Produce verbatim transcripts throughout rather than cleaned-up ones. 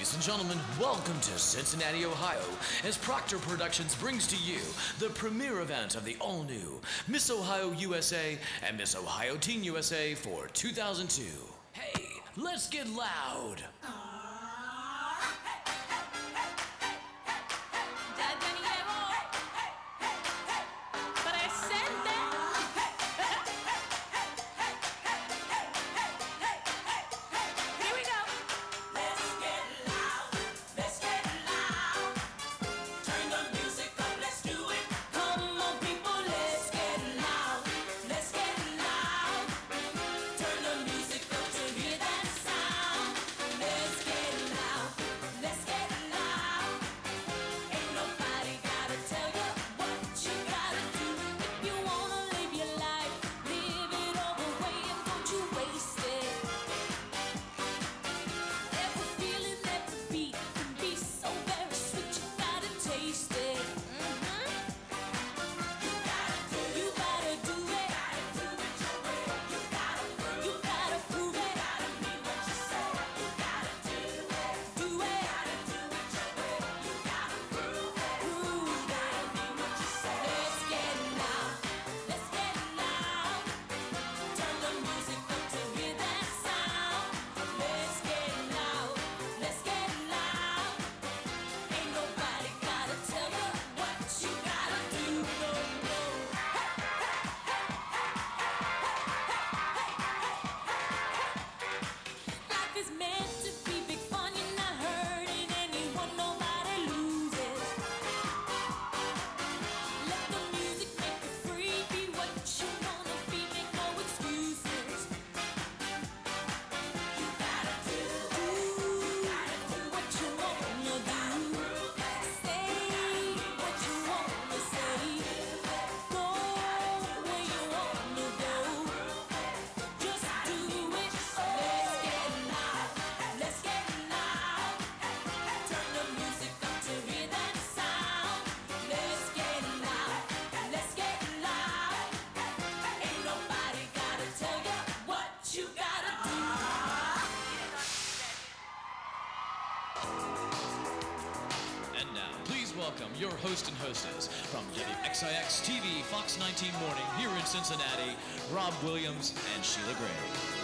Ladies and gentlemen, welcome to Cincinnati, Ohio, as Proctor Productions brings to you the premiere event of the all-new Miss Ohio U S A and Miss Ohio Teen U S A for two thousand two. Hey, let's get loud! Welcome your host and hostess from W X I X T V Fox nineteen Morning here in Cincinnati, Rob Williams and Sheila Gray.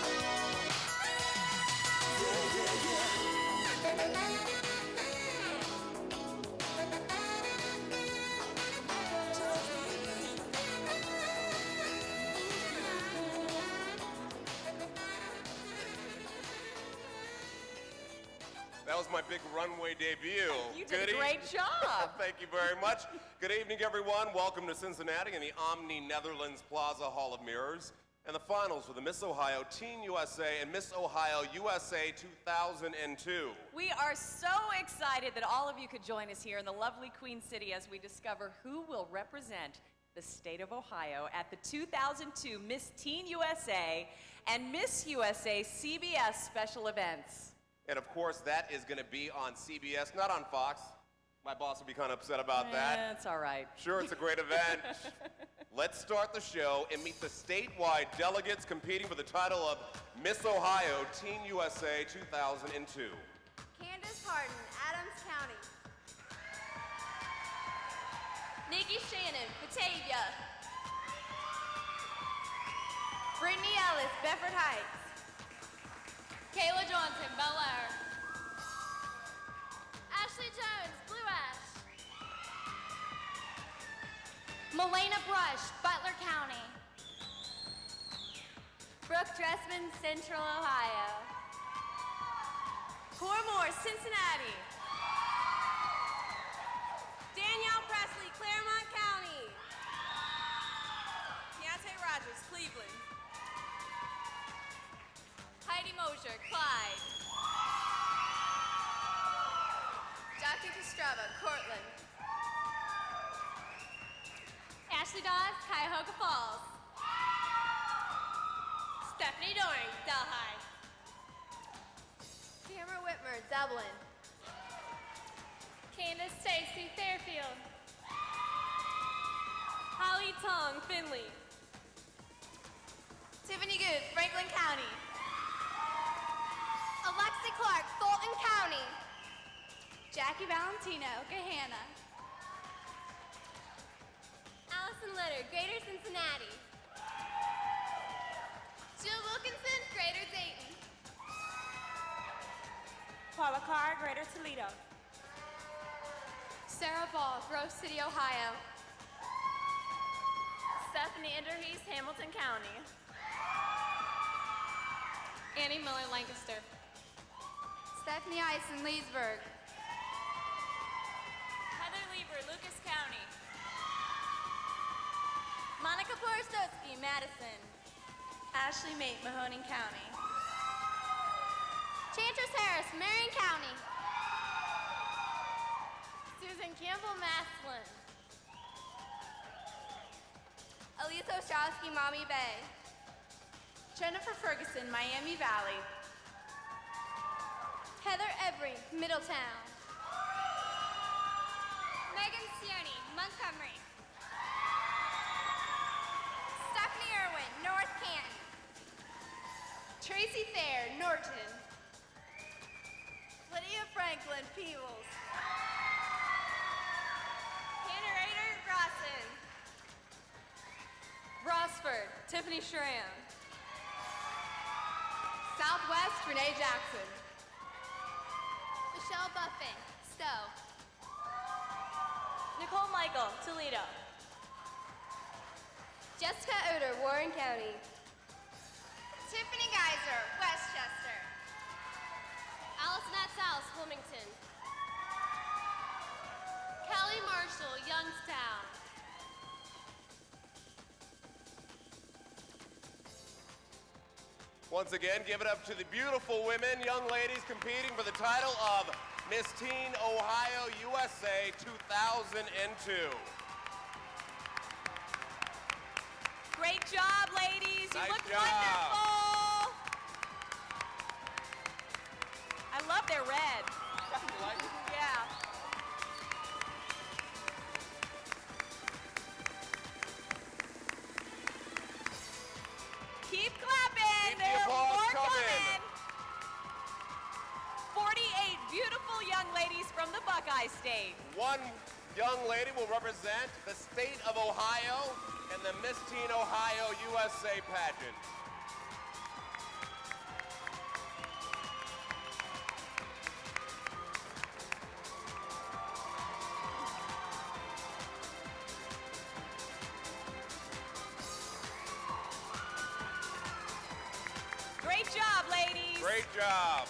That was my big runway debut. You did Good a great e job. Thank you very much. Good evening, everyone. Welcome to Cincinnati in the Omni Netherlands Plaza Hall of Mirrors and the finals for the Miss Ohio Teen U S A and Miss Ohio U S A two thousand two. We are so excited that all of you could join us here in the lovely Queen City as we discover who will represent the state of Ohio at the two thousand two Miss Teen U S A and Miss U S A C B S special events. And of course, that is going to be on C B S, not on Fox. My boss will be kind of upset about eh, that. That's all right. Sure, it's a great event. Let's start the show and meet the statewide delegates competing for the title of Miss Ohio Teen U S A two thousand two. Candace Harden, Adams County. Nicci Shannon, Batavia. Brittany Ellis, Bedford Heights. Kayla Johnson, Bel Air. Ashley Jones, Blue Ash. Melena Brush, Butler County. Brooke Dressman, Central Ohio. Cora Moore, Cincinnati. Danielle Presley, Claremont County. Keontae Rogers, Cleveland. Heidi Mosier, Clyde. Jackie Pastrava, Cortland. Ashley Dawes, Cuyahoga Falls. Stephanie Doring, Delhi. Tamara Whitmer, Dublin. Candace Stacy, Fairfield. Holly Tong, Findlay. Tiffany Good, Franklin County. Alexi Clark, Fulton County. Jackie Valentino, Gahanna. Alison Leonard, Greater Cincinnati. Jill Wilkinson, Greater Dayton. Paula Carr, Greater Toledo. Sarah Ball, Grove City, Ohio. Stephanie Enderhees, Hamilton County. Annie Miller, Lancaster. Stephanie Eisen, Leesburg. Heather Lieber, Lucas County. Monica Porostowski, Madison. Ashley Mate, Mahoning County. Chantress Harris, Marion County. Susan Campbell, Maslin. Elisa Ostrowski, Mommy Bay. Jennifer Ferguson, Miami Valley. Heather Every, Middletown. Megan Cioni, Montgomery. Stephanie Irwin, North Canton. Tracy Thayer, Norton. Lydia Franklin, Peebles. Hannah Rader, Grosson. Rossford, Tiffany Schramm. Southwest, Renee Jackson. Michelle Buffin, Stowe. Nicole Michael, Toledo. Jessica Oder, Warren County. Tiffany Geiser, Westchester. Allison Atzalis, Wilmington. Kelly Marshall, Youngstown. Once again, give it up to the beautiful women, young ladies competing for the title of Miss Teen Ohio U S A two thousand two. Great job, ladies. You Nice look job. wonderful. I love their red. Yeah. Keep clapping. Keep the there are applause more coming. coming. forty-eight beautiful young ladies from the Buckeye State. One young lady will represent the state of Ohio in the Miss Teen Ohio U S A pageant. Great job, ladies. Great job.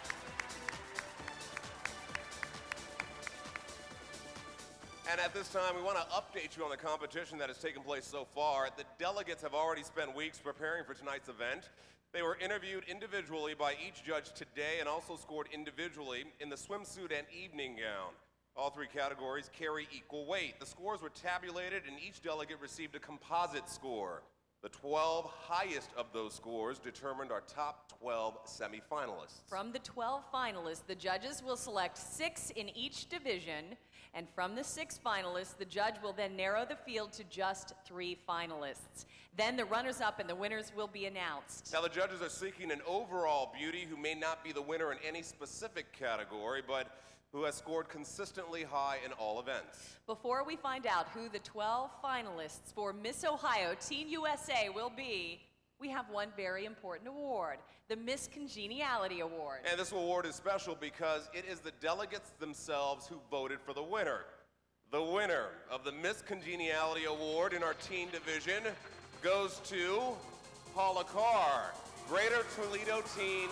And at this time, we want to update you on the competition that has taken place so far. The delegates have already spent weeks preparing for tonight's event. They were interviewed individually by each judge today and also scored individually in the swimsuit and evening gown. All three categories carry equal weight. The scores were tabulated and each delegate received a composite score. The twelve highest of those scores determined our top twelve semifinalists. From the twelve finalists, the judges will select six in each division, and from the six finalists, the judge will then narrow the field to just three finalists. Then the runners-up and the winners will be announced. Now, the judges are seeking an overall beauty who may not be the winner in any specific category, but who has scored consistently high in all events. Before we find out who the twelve finalists for Miss Ohio Teen U S A will be, we have one very important award, the Miss Congeniality Award. And this award is special because it is the delegates themselves who voted for the winner. The winner of the Miss Congeniality Award in our teen division goes to Paula Carr, Greater Toledo Teen.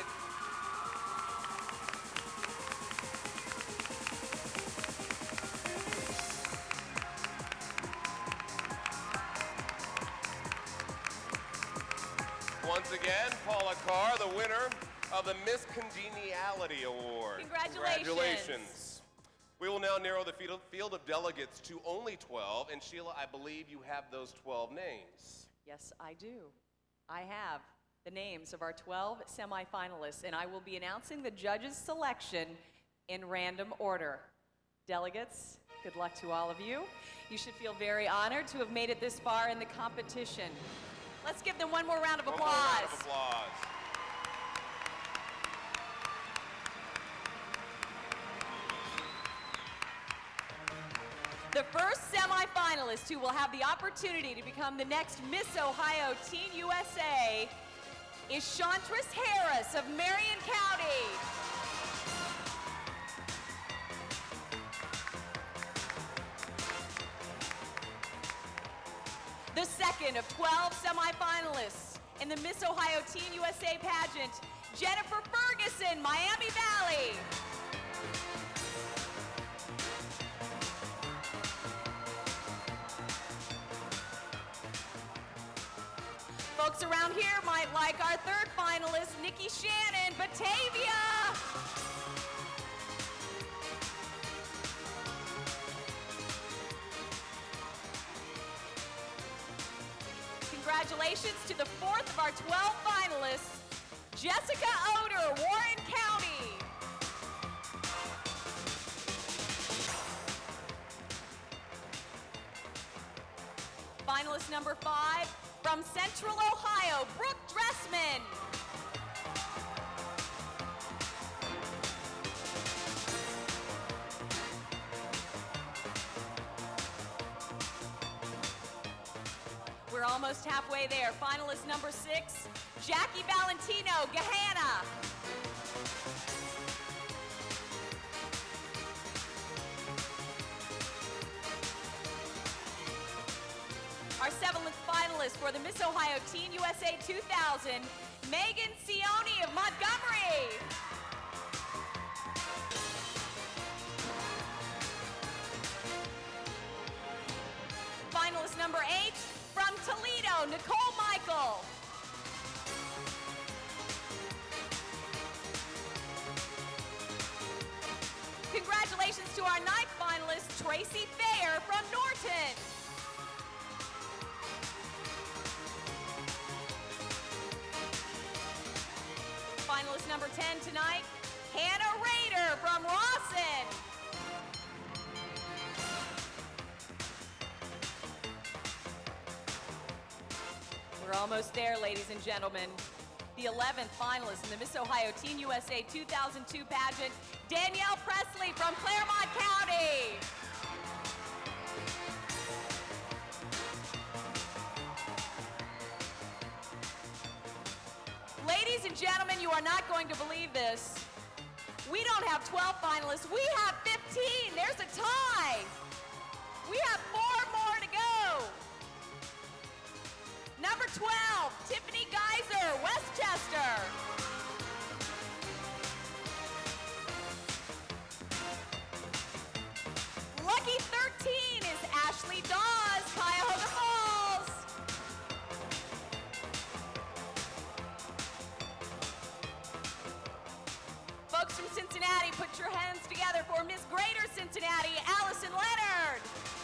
Once again, Paula Carr, the winner of the Miss Congeniality Award. Congratulations. Congratulations. We will now narrow the field field of delegates to only twelve, and Sheila, I believe you have those twelve names. Yes, I do. I have the names of our twelve semifinalists, and I will be announcing the judges' selection in random order. Delegates, good luck to all of you. You should feel very honored to have made it this far in the competition. Let's give them one more round of One applause. more round of applause. The first semifinalist who will have the opportunity to become the next Miss Ohio Teen U S A is Chantress Harris of Marion County. The second of twelve semifinalists in the Miss Ohio Teen U S A pageant, Jennifer Ferguson, Miami Valley. Folks around here might like our third finalist, Nicci Shannon, Batavia. Congratulations to the fourth of our twelve finalists, Jessica Oder, Warren County. Finalist number five, from Central Ohio, Brooke Dressman. We're almost halfway there. Finalist number six, Jackie Valentino, Gahanna. Our seventh finalist for the Miss Ohio Teen U S A two thousand, Megan Sione of Montgomery. Finalist number eight, from Toledo, Nicole Michael. Congratulations to our ninth finalist, Tracy Thayer from Norton. Finalist number ten tonight, Hannah Rader from Rawson. We're almost there, ladies and gentlemen. The eleventh finalist in the Miss Ohio Teen U S A two thousand two pageant, Danielle Presley from Claremont County. Ladies and gentlemen, you are not going to believe this. We don't have twelve finalists, we have fifteen. There's a tie. We have four more to go. Number twelve, Tiffany Geiser, Westchester. Lucky thirteen is Ashley Dawes, Cuyahoga Falls. Folks from Cincinnati, put your hands together for Miss Greater Cincinnati, Alison Leonard.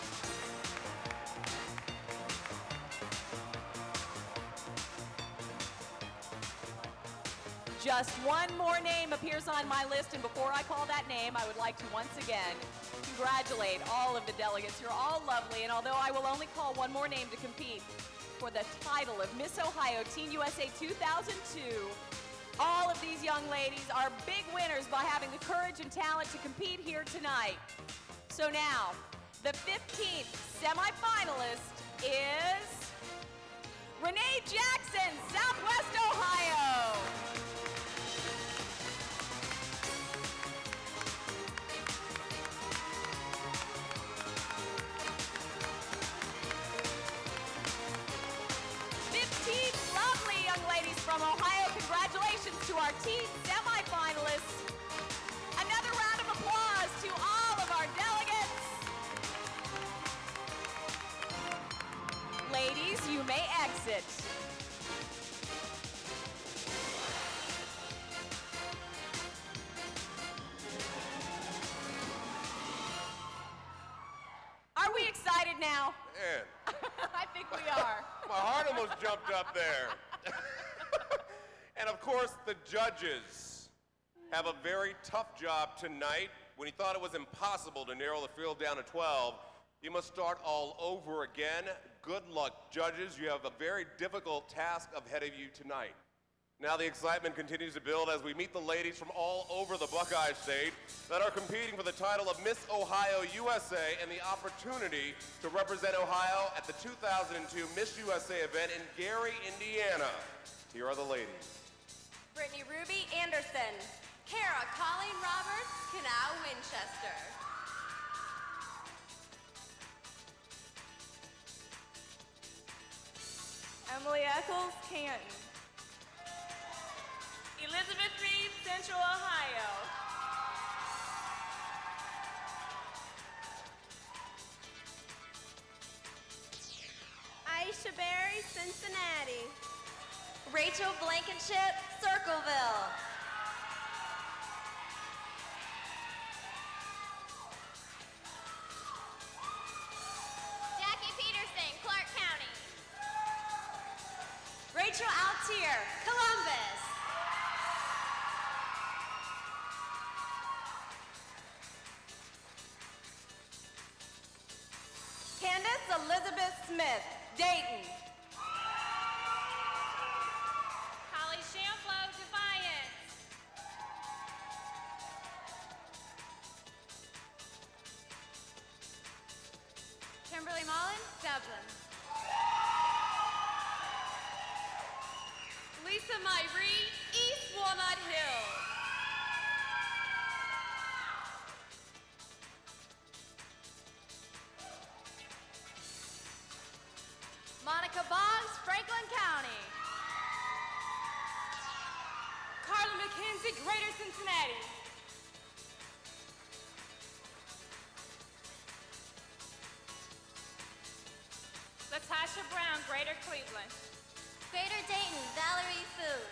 Just one more name appears on my list, and before I call that name, I would like to once again congratulate all of the delegates. You're all lovely, and although I will only call one more name to compete for the title of Miss Ohio Teen U S A two thousand two, all of these young ladies are big winners by having the courage and talent to compete here tonight. So now, the fifteenth semifinalist is Renee Jackson, Southwest Ohio. fifteen lovely young ladies from Ohio. Congratulations to our teen semifinalists. Another round of applause to all of our delegates. Ladies, you may exit. Are we excited now? Man, I think we are. my heart almost jumped up there. And of course, the judges have a very tough job tonight. When you thought it was impossible to narrow the field down to twelve, you must start all over again. Good luck, judges. You have a very difficult task ahead of you tonight. Now the excitement continues to build as we meet the ladies from all over the Buckeye State that are competing for the title of Miss Ohio U S A and the opportunity to represent Ohio at the two thousand two Miss U S A event in Gary, Indiana. Here are the ladies. Brittany Ruby Anderson. Kara Colleen Roberts, Canal Winchester. Emily Eccles, Canton. Elizabeth Reed, Central Ohio. Aisha Berry, Cincinnati. Rachel Blankenship, Circleville. Jackie Peterson, Clark County. Rachel Altiere, Columbus. Candace Elizabeth Smith, Dayton. Holly Shamplo, Defiance. Kimberly Mullen, Dublin. Lisa Myrie, East Walnut Hills. Monica Boggs, Franklin County. Carla McKenzie, Greater Cincinnati. Latasha Brown, Greater Cleveland. Greater Dayton, Valerie Food.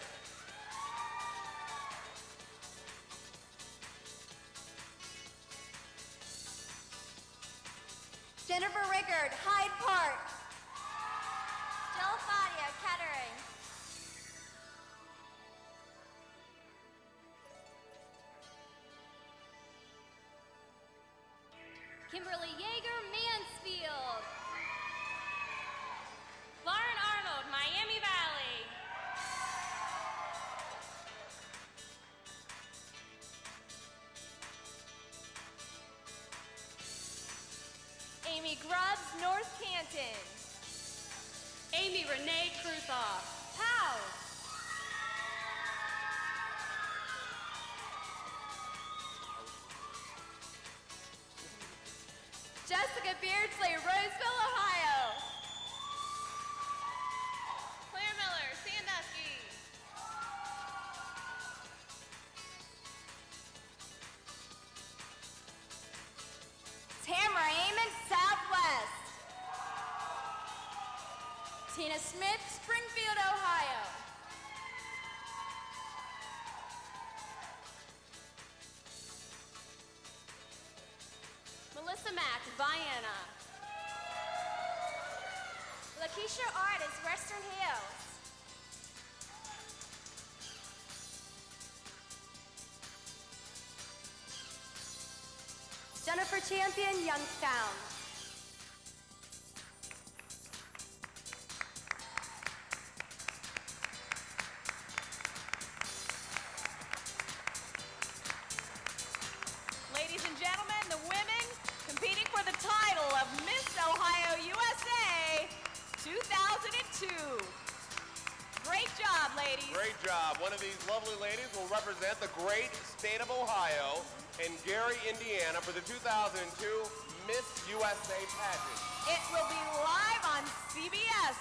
Jennifer Rickard, Hyde Park. Jill Fadia, Kettering. Kimberly Yeager, Mansfield. Lauren Arnold, Miami Valley. Amy Grubbs, North Canton. Amy Renee Kruthoff, Powell. Jessica Beardsley, Roseville, Ohio. Claire Miller, Sandusky. Tamara Amon, Southwest. Tina Smith, Springfield, Ohio. Melissa Mack, Vienna. Lakeisha Artis, Western Hills. Jennifer Champion, Youngstown. Ladies and gentlemen, the women competing for the title of Miss Ohio U S A two thousand two. Great job, ladies. Great job. One of these lovely ladies will represent the great state of Ohio in Gary, Indiana for the two thousand two Miss U S A pageant. It will be live on C B S.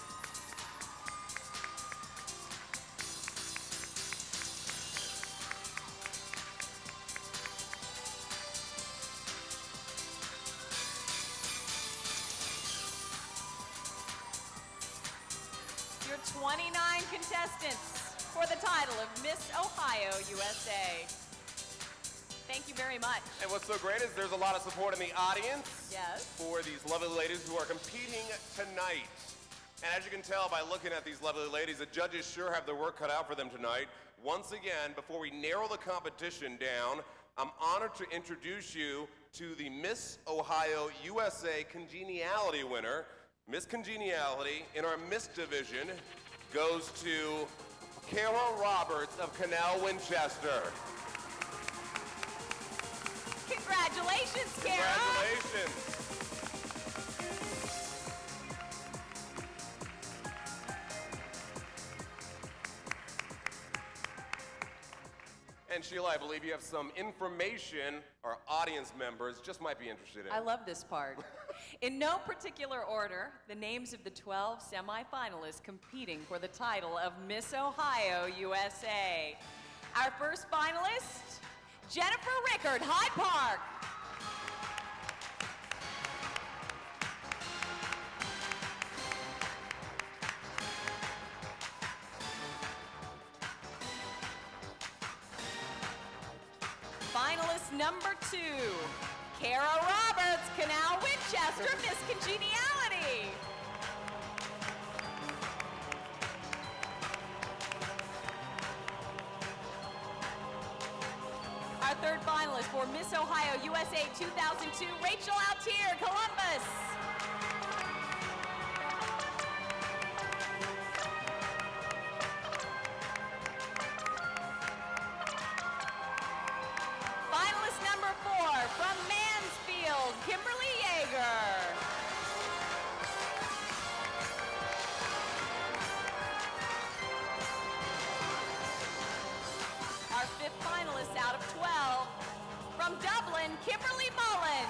Your twenty-nine contestants for the title of Miss Ohio U S A. Thank you very much. And what's so great is there's a lot of support in the audience Yes. for these lovely ladies who are competing tonight. And as you can tell by looking at these lovely ladies, the judges sure have their work cut out for them tonight. Once again, before we narrow the competition down, I'm honored to introduce you to the Miss Ohio U S A Congeniality winner. Miss Congeniality in our Miss division goes to Kara Roberts of Canal Winchester. Congratulations, Kara. Congratulations. And Sheila, I believe you have some information our audience members just might be interested in. I love this part. In no particular order, the names of the twelve semifinalists competing for the title of Miss Ohio U S A. Our first finalist, Jennifer Rickard, Hyde Park. Finalist number two, Kara Roberts, Canal Winchester, Miss Congeniality. Our third finalist for Miss Ohio U S A two thousand two, Rachel Altiere, Columbus. Finalist number four from Mansfield, Kimberly Yeager. Our fifth finalist out of twelve, from Dublin, Kimberly Mullen.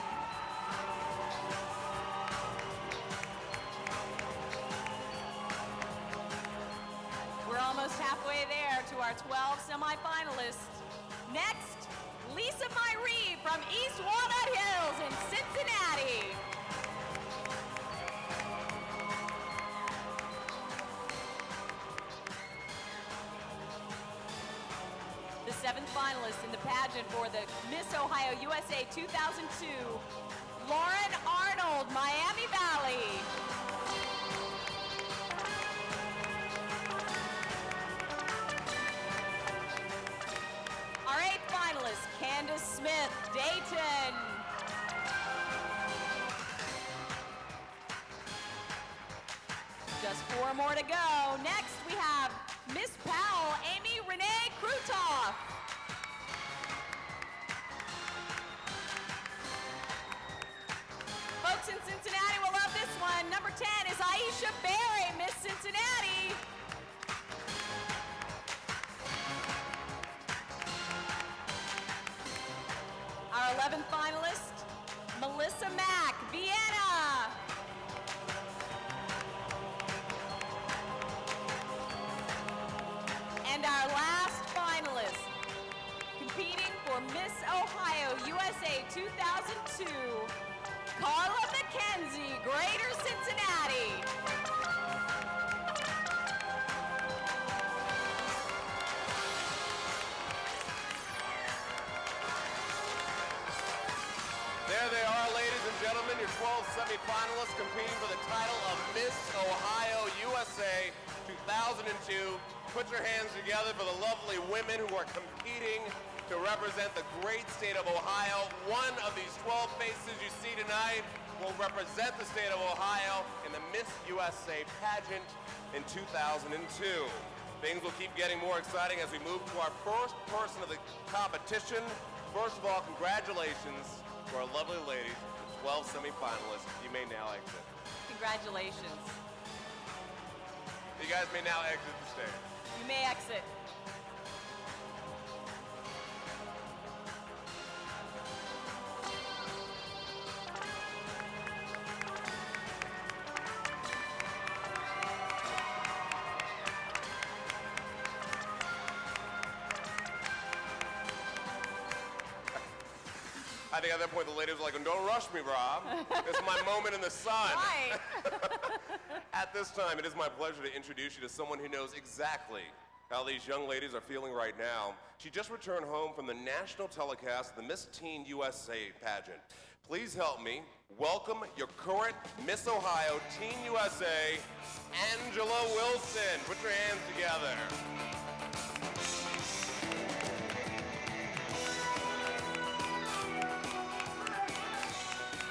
We're almost halfway there to our twelve semifinalists. Next, Lisa Myree from East Walnut Hills in Cincinnati. The seventh finalist in the pageant for the Miss Ohio U S A two thousand two, Lauren Arnold, Miami Valley. Our eighth finalist, Candace Smith, Dayton. Just four more to go. Next, we have Miss Powell, Amy Renee Krutoff. Folks in Cincinnati will love this one. Number ten is Aisha Berry, Miss Cincinnati. Our eleventh finalist, Melissa Mack, Vienna. And our last finalist, competing for Miss Ohio U S A two thousand two, Carla McKenzie, Greater Cincinnati. There they are, ladies and gentlemen, your twelve semifinalists competing for the title of Miss Ohio U S A two thousand two. Put your hands together for the lovely women who are competing to represent the great state of Ohio. One of these twelve faces you see tonight will represent the state of Ohio in the Miss U S A pageant in two thousand two. Things will keep getting more exciting as we move to our first person of the competition. First of all, congratulations to our lovely ladies, the twelve semifinalists. You may now exit. Congratulations. You guys may now exit the stage. You may exit. I think at that point the ladies were like, don't rush me, Rob. It's my moment in the sun. Right. At this time, it is my pleasure to introduce you to someone who knows exactly how these young ladies are feeling right now. She just returned home from the national telecast of the Miss Teen U S A pageant. Please help me welcome your current Miss Ohio Teen U S A, Angela Wilson. Put your hands together.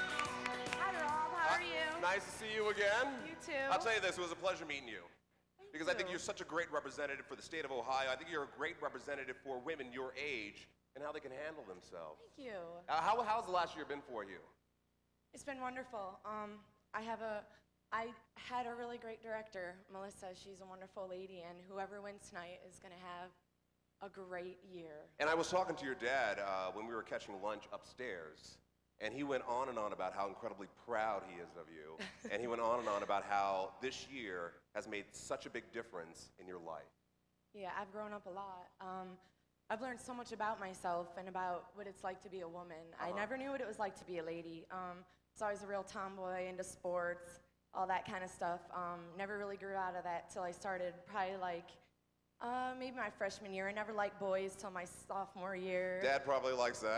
Hi, Rob. How are you? Nice to see you again. You too. I'll tell you this, it was a pleasure meeting you. Thank because I think you. you're such a great representative for the state of Ohio. I think you're a great representative for women your age and how they can handle themselves. Thank you. Uh, how, how's the last year been for you? It's been wonderful. Um, I have a, I had a really great director, Melissa. She's a wonderful lady, and whoever wins tonight is going to have a great year. And I was talking to your dad uh, when we were catching lunch upstairs, and he went on and on about how incredibly proud he is of you. And he went on and on about how this year has made such a big difference in your life. Yeah, I've grown up a lot. Um, I've learned so much about myself and about what it's like to be a woman. Uh-huh. I never knew what it was like to be a lady. Um, so I was a real tomboy, into sports, all that kind of stuff. Um, never really grew out of that till I started probably like, uh, maybe my freshman year. I never liked boys till my sophomore year. Dad probably likes that.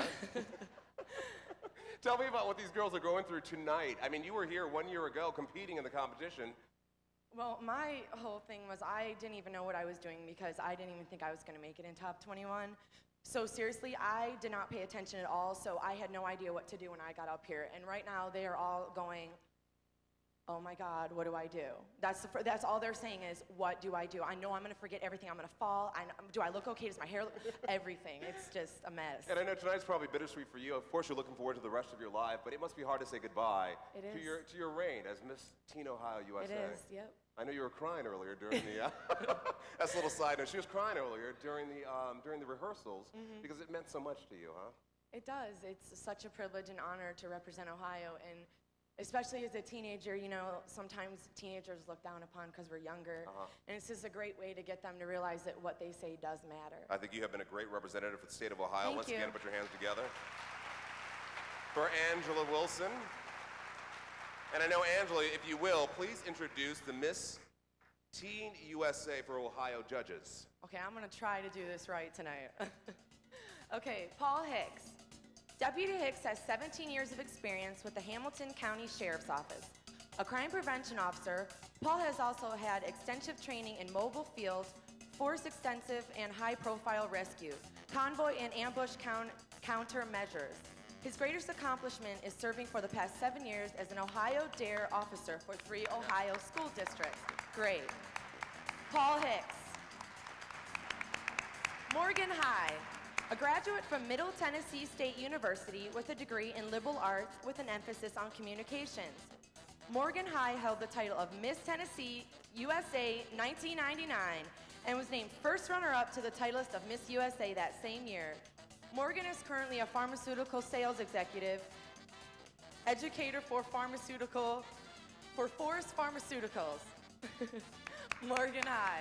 Tell me about what these girls are going through tonight. I mean, you were here one year ago competing in the competition. Well, my whole thing was I didn't even know what I was doing because I didn't even think I was going to make it in top twenty-one. So seriously, I did not pay attention at all, so I had no idea what to do when I got up here. And right now, they are all going, oh my God, what do I do? That's, the, fir- that's all they're saying is, what do I do? I know I'm going to forget everything. I'm going to fall. I, do I look okay? Does my hair look? Everything. It's just a mess. And I know tonight's probably bittersweet for you. Of course, you're looking forward to the rest of your life, but it must be hard to say goodbye It to is. your to your reign as Miss Teen Ohio U S A. It is, yep. I know you were crying earlier during the. Uh, that's a little side note. She was crying earlier during the um, during the rehearsals Mm-hmm. because it meant so much to you, huh? It does. It's such a privilege and honor to represent Ohio, and especially as a teenager, you know, sometimes teenagers look down upon because we're younger, Uh-huh. and it's just a great way to get them to realize that what they say does matter. I think you have been a great representative for the state of Ohio. Thank Once you. again, put your hands together. For Angela Wilson. And I know, Angela, if you will, please introduce the Miss Teen U S A for Ohio judges. Okay, I'm gonna try to do this right tonight. Okay, Paul Hicks. Deputy Hicks has seventeen years of experience with the Hamilton County Sheriff's Office. A crime prevention officer, Paul has also had extensive training in mobile field, force extensive and high-profile rescue, convoy and ambush count countermeasures. His greatest accomplishment is serving for the past seven years as an Ohio Dare officer for three Ohio school districts. Great. Paul Hicks. Morgan High. A graduate from Middle Tennessee State University with a degree in liberal arts with an emphasis on communications. Morgan High held the title of Miss Tennessee U S A nineteen ninety-nine and was named first runner-up to the titleist of Miss U S A that same year. Morgan is currently a pharmaceutical sales executive, educator for pharmaceutical, for Forest Pharmaceuticals. Morgan High.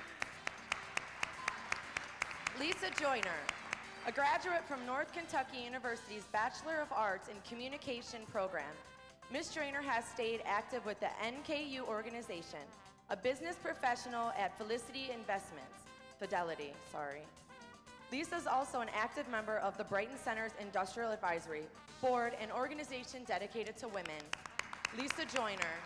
Lisa Joyner, a graduate from North Kentucky University's Bachelor of Arts in Communication program. Miz Joyner has stayed active with the N K U organization, a business professional at Felicity Investments, Fidelity, sorry. Lisa is also an active member of the Brighton Center's Industrial Advisory Board, an organization dedicated to women. Lisa Joyner.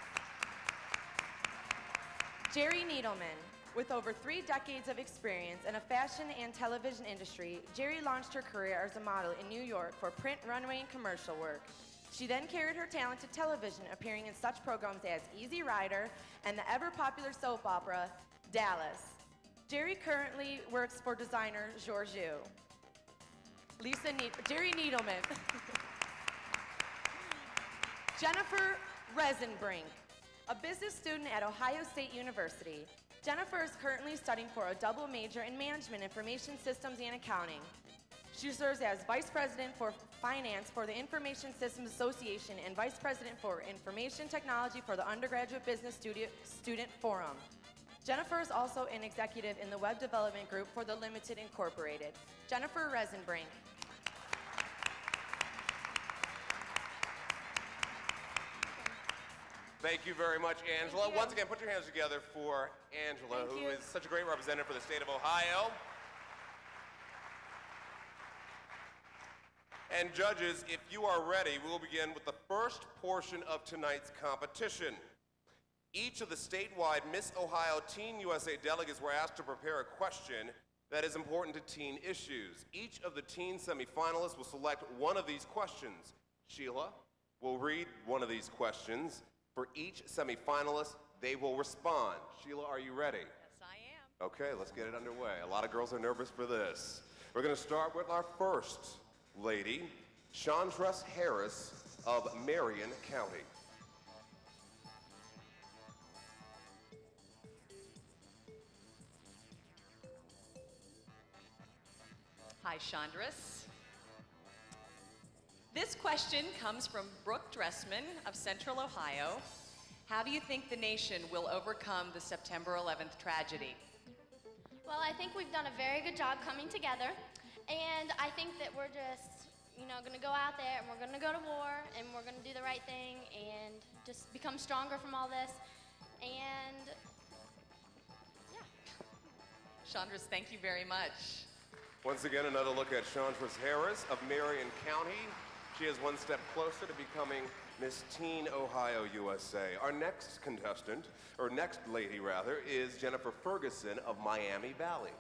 Jerry Needleman. With over three decades of experience in a fashion and television industry, Jerry launched her career as a model in New York for print, runway, and commercial work. She then carried her talent to television, appearing in such programs as Easy Rider and the ever-popular soap opera, Dallas. Jerry currently works for designer Georgiou. Lisa ne Jerry Needleman. Jennifer Resenbrink, a business student at Ohio State University. Jennifer is currently studying for a double major in Management, Information Systems, and Accounting. She serves as Vice President for Finance for the Information Systems Association and Vice President for Information Technology for the Undergraduate Business Studi Student Forum. Jennifer is also an executive in the Web Development Group for the Limited Incorporated. Jennifer Resenbrink. Thank you very much, Angela. Thank you. Once again, put your hands together for Angela, Thank who you. is such a great representative for the state of Ohio. And judges, if you are ready, we will begin with the first portion of tonight's competition. Each of the statewide Miss Ohio Teen U S A delegates were asked to prepare a question that is important to teen issues. Each of the teen semifinalists will select one of these questions. Sheila will read one of these questions for each semifinalist. They will respond. Sheila, are you ready? Yes, I am. Okay, let's get it underway. A lot of girls are nervous for this. We're going to start with our first lady, Chandra's Harris of Marion County. Hi, Chandras. This question comes from Brooke Dressman of Central Ohio. How do you think the nation will overcome the September eleventh tragedy? Well, I think we've done a very good job coming together, and I think that we're just, you know, going to go out there and we're going to go to war and we're going to do the right thing and just become stronger from all this. And yeah. Chandras, thank you very much. Once again, another look at Chandra's Harris of Marion County. She is one step closer to becoming Miss Teen Ohio U S A. Our next contestant, or next lady rather, is Jennifer Ferguson of Miami Valley.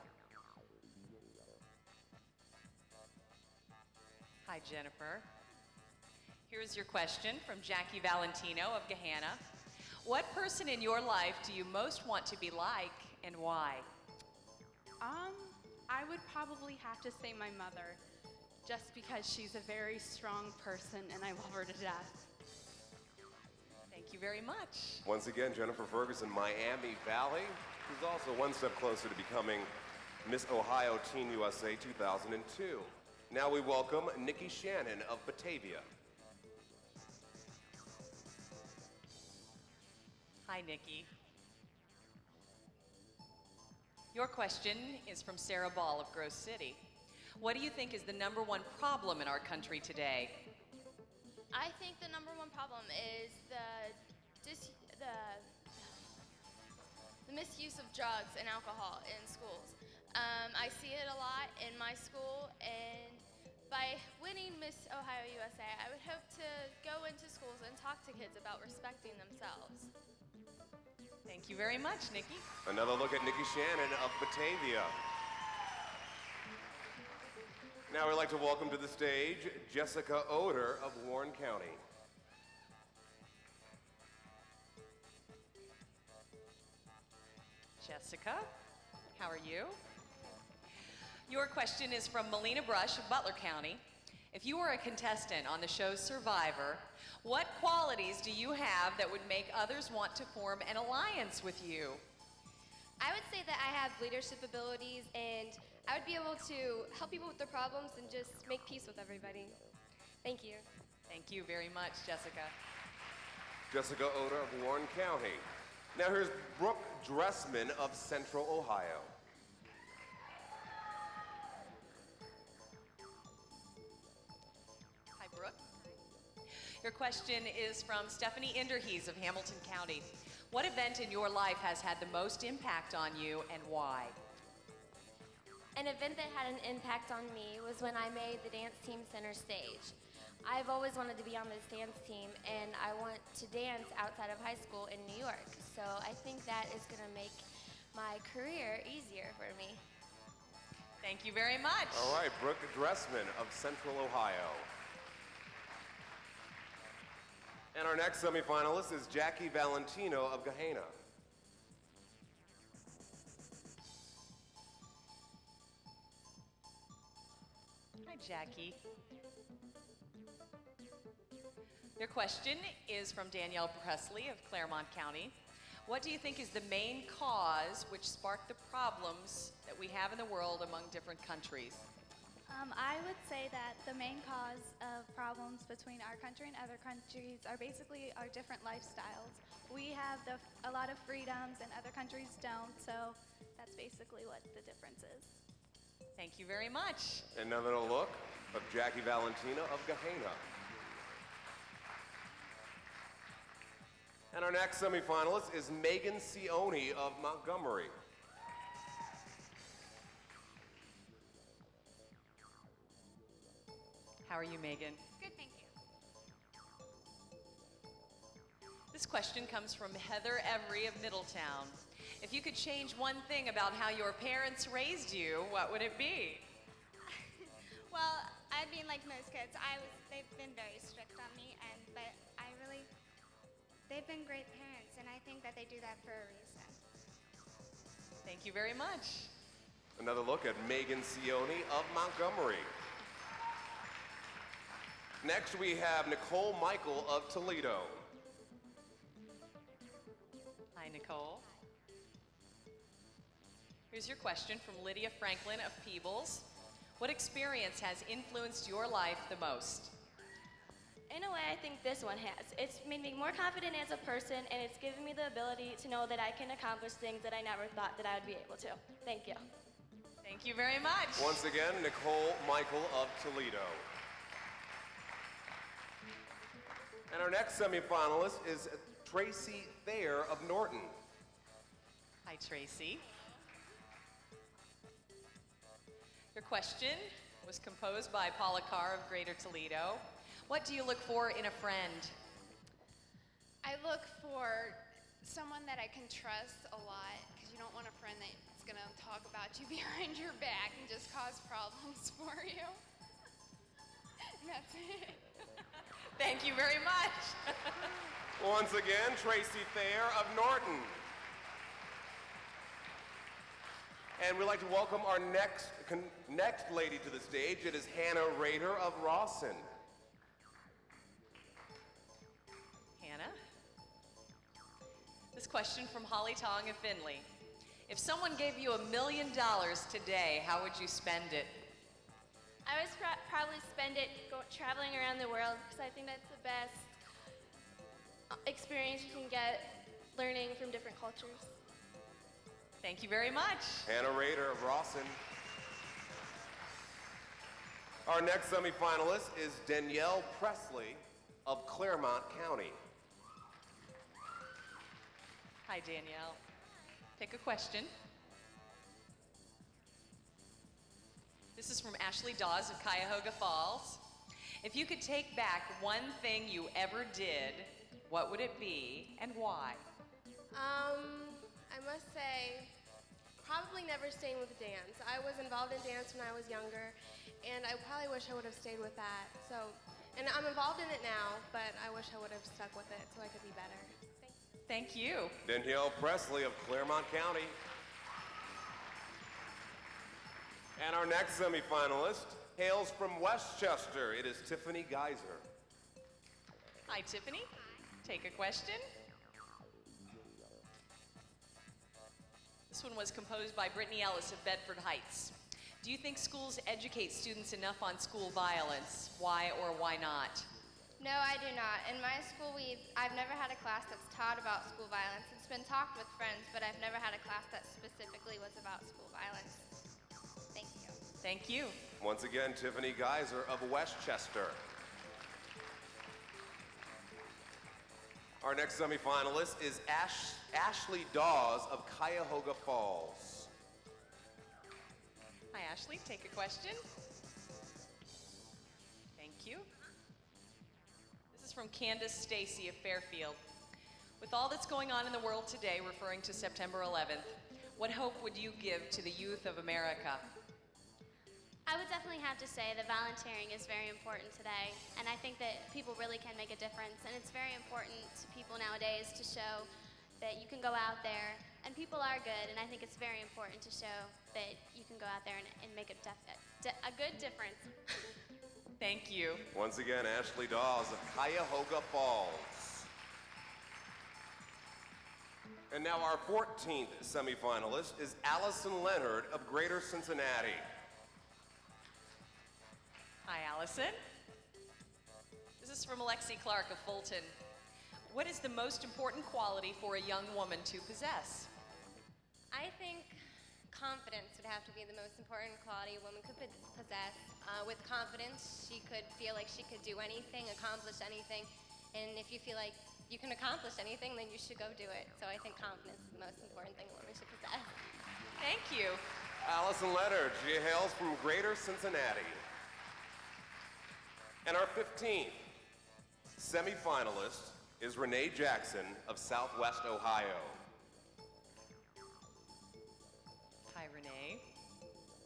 Hi, Jennifer. Here's your question from Jackie Valentino of Gahanna. What person in your life do you most want to be like, and why? Um, I would probably have to say my mother, just because she's a very strong person and I love her to death. Thank you very much. Once again, Jennifer Ferguson, Miami Valley, who's also one step closer to becoming Miss Ohio Teen U S A two thousand two. Now we welcome Nicci Shannon of Batavia. Hi, Nicci. Your question is from Sarah Ball of Grove City. What do you think is the number one problem in our country today? I think the number one problem is the dis the the misuse of drugs and alcohol in schools. Um, I see it a lot in my school, and by winning Miss Ohio U S A, I would hope to go into schools and talk to kids about respecting themselves. Thank you very much, Nicci. Another look at Nicci Shannon of Batavia. Now we'd like to welcome to the stage Jessica Oder of Warren County. Jessica, how are you? Your question is from Melina Brush of Butler County. If you were a contestant on the show Survivor, what qualities do you have that would make others want to form an alliance with you? I would say that I have leadership abilities, and I would be able to help people with their problems and just make peace with everybody. Thank you. Thank you very much, Jessica. Jessica Oder of Warren County. Now here's Brooke Dressman of Central Ohio. Hi, Brooke. Your question is from Stephanie Inderhees of Hamilton County. What event in your life has had the most impact on you, and why? An event that had an impact on me was when I made the dance team center stage. I've always wanted to be on this dance team, and I want to dance outside of high school in New York. So I think that is going to make my career easier for me. Thank you very much. All right, Brooke Dressman of Central Ohio. And our next semifinalist is Jackie Valentino of Gahanna. Hi, Jackie. Your question is from Danielle Presley of Claremont County. What do you think is the main cause which sparked the problems that we have in the world among different countries? Um, I would say that the main cause of problems between our country and other countries are basically our different lifestyles. We have the, a lot of freedoms and other countries don't, so that's basically what the difference is. Thank you very much. Another look of Jackie Valentino of Gahanna. And our next semifinalist is Megan Sione of Montgomery. How are you, Megan? Good, thank you. This question comes from Heather Every of Middletown. If you could change one thing about how your parents raised you, what would it be? Well, I mean, like most kids, I was, they've been very strict on me, and but I really, they've been great parents, and I think that they do that for a reason. Thank you very much. Another look at Megan Sione of Montgomery. Next, we have Nicole Michael of Toledo. Hi, Nicole. Here's your question from Lydia Franklin of Peebles. What experience has influenced your life the most? In a way, I think this one has. It's made me more confident as a person, and it's given me the ability to know that I can accomplish things that I never thought that I would be able to. Thank you. Thank you very much. Once again, Nicole Michael of Toledo. And our next semifinalist is Tracy Thayer of Norton. Hi, Tracy. Your question was composed by Paula Carr of Greater Toledo. What do you look for in a friend? I look for someone that I can trust a lot, because you don't want a friend that's going to talk about you behind your back and just cause problems for you. And that's it. Thank you very much. Once again, Tracy Thayer of Norton. And we'd like to welcome our next, next lady to the stage. It is Hannah Rader of Rawson. Hannah? This question from Holly Tong of Findlay. If someone gave you a million dollars today, how would you spend it? I would pro probably spend it go traveling around the world, because I think that's the best experience you can get learning from different cultures. Thank you very much. Hannah Rader of Rawson. Our next semifinalist is Danielle Presley of Claremont County. Hi, Danielle. Pick a question. This is from Ashley Dawes of Cuyahoga Falls. If you could take back one thing you ever did, what would it be and why? Um, I must say, probably never staying with dance. I was involved in dance when I was younger, and I probably wish I would have stayed with that. So, and I'm involved in it now, but I wish I would have stuck with it so I could be better. Thanks. Thank you. Danielle Presley of Claremont County. And our next semifinalist hails from Westchester. It is Tiffany Geiser. Hi, Tiffany. Take a question. This one was composed by Brittany Ellis of Bedford Heights. Do you think schools educate students enough on school violence? Why or why not? No, I do not. In my school, we've, I've never had a class that's taught about school violence. It's been talked with friends, but I've never had a class that specifically was about school violence. Thank you. Thank you. Once again, Tiffany Geiser of Westchester. Our next semifinalist is Ash, Ashley Dawes of Cuyahoga Falls. Hi, Ashley. Take a question. Thank you. This is from Candace Stacy of Fairfield. With all that's going on in the world today, referring to September eleventh, what hope would you give to the youth of America? I would definitely have to say that volunteering is very important today, and I think that people really can make a difference, and it's very important to people nowadays to show that you can go out there, and people are good, and I think it's very important to show that you can go out there and, and make a, def a good difference. Thank you. Once again, Ashley Dawes of Cuyahoga Falls. And now our fourteenth semifinalist is Alison Leonard of Greater Cincinnati. Hi, Alison. This is from Alexi Clark of Fulton. What is the most important quality for a young woman to possess? I think confidence would have to be the most important quality a woman could possess. Uh, with confidence, she could feel like she could do anything, accomplish anything, and if you feel like you can accomplish anything, then you should go do it. So I think confidence is the most important thing a woman should possess. Thank you. Alison Leonard, she hails from Greater Cincinnati. And our fifteenth semifinalist is Renee Jackson of Southwest Ohio. Hi, Renee.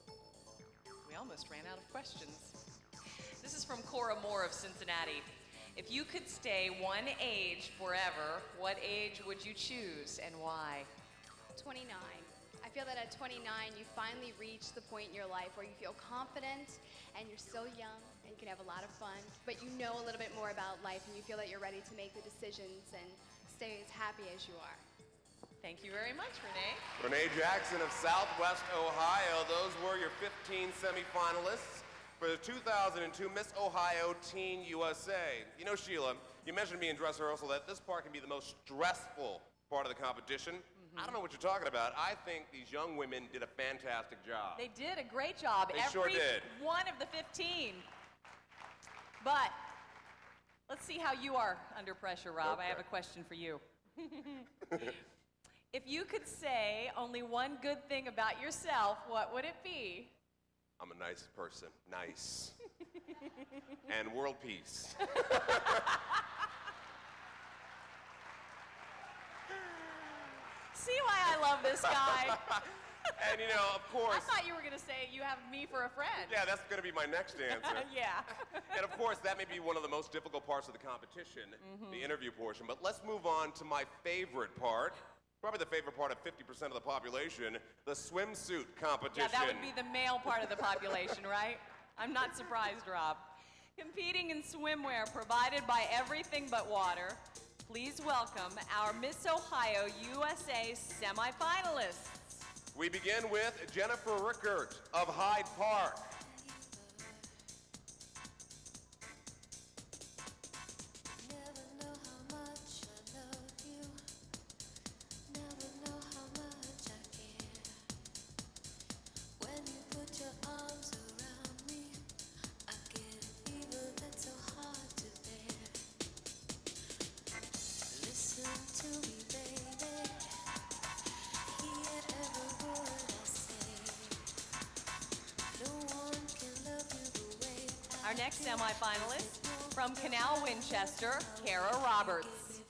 We almost ran out of questions. This is from Cora Moore of Cincinnati. If you could stay one age forever, what age would you choose and why? twenty-nine. I feel that at twenty-nine, you finally reach the point in your life where you feel confident and you're still young and you can have a lot of fun, but you know a little bit more about life and you feel that you're ready to make the decisions and stay as happy as you are. Thank you very much, Renee. Renee Jackson of Southwest Ohio. Those were your fifteen semifinalists for the two thousand two Miss Ohio Teen U S A. You know, Sheila, you mentioned to me in dress rehearsal that this part can be the most stressful part of the competition. Mm-hmm. I don't know what you're talking about. I think these young women did a fantastic job. They did a great job. They Every sure did. one of the fifteen. But let's see how you are under pressure, Rob. Okay. I have a question for you. If you could say only one good thing about yourself, what would it be? I'm a nice person. Nice. And world peace. See why I love this guy? And you know, of course. I thought you were going to say you have me for a friend. Yeah, that's going to be my next answer. Yeah. And of course, that may be one of the most difficult parts of the competition, Mm-hmm. the interview portion. But let's move on to my favorite part. Probably the favorite part of fifty percent of the population, the swimsuit competition. Yeah, that would be the male part of the population, right? I'm not surprised, Rob. Competing in swimwear provided by Everything But Water, please welcome our Miss Ohio U S A semifinalists. We begin with Jennifer Rickert of Hyde Park. Our next semifinalist, from Canal Winchester, Kara Roberts.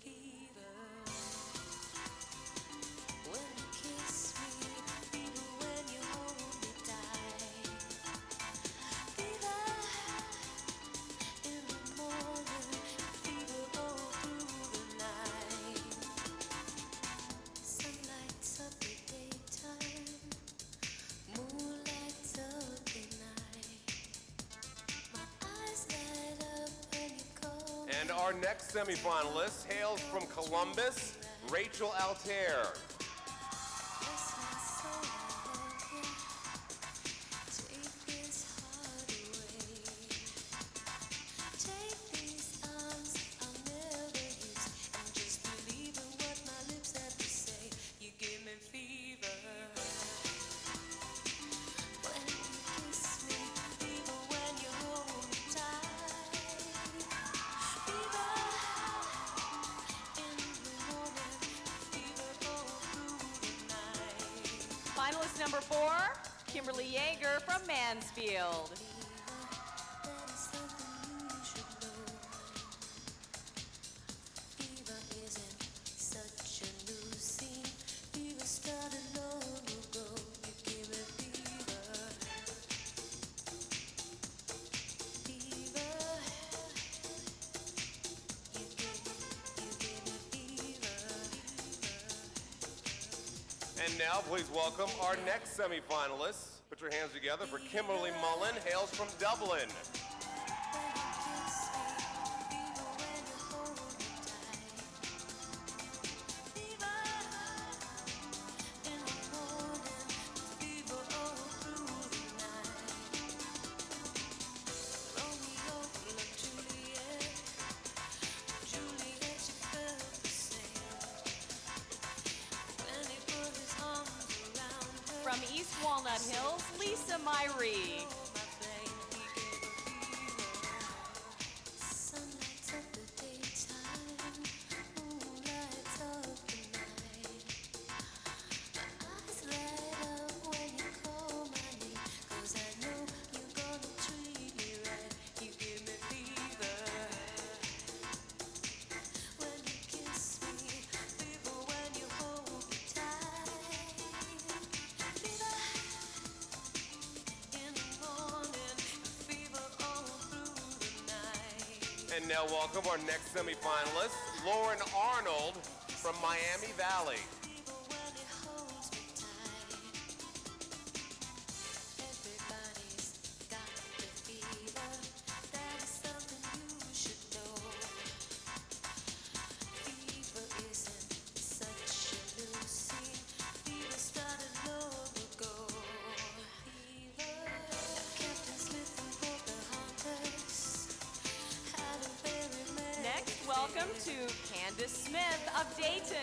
And our next semifinalist hails from Columbus, Rachel Altiere. Finalist number four, Kimberly Yeager from Mansfield. And now, please welcome our next semifinalist. Put your hands together for Kimberly Mullen, hails from Dublin. From East Walnut Hills, Lisa Myrie. And now welcome our next semifinalist, Lauren Arnold from Miami Valley. Welcome to Candace Smith of Dayton.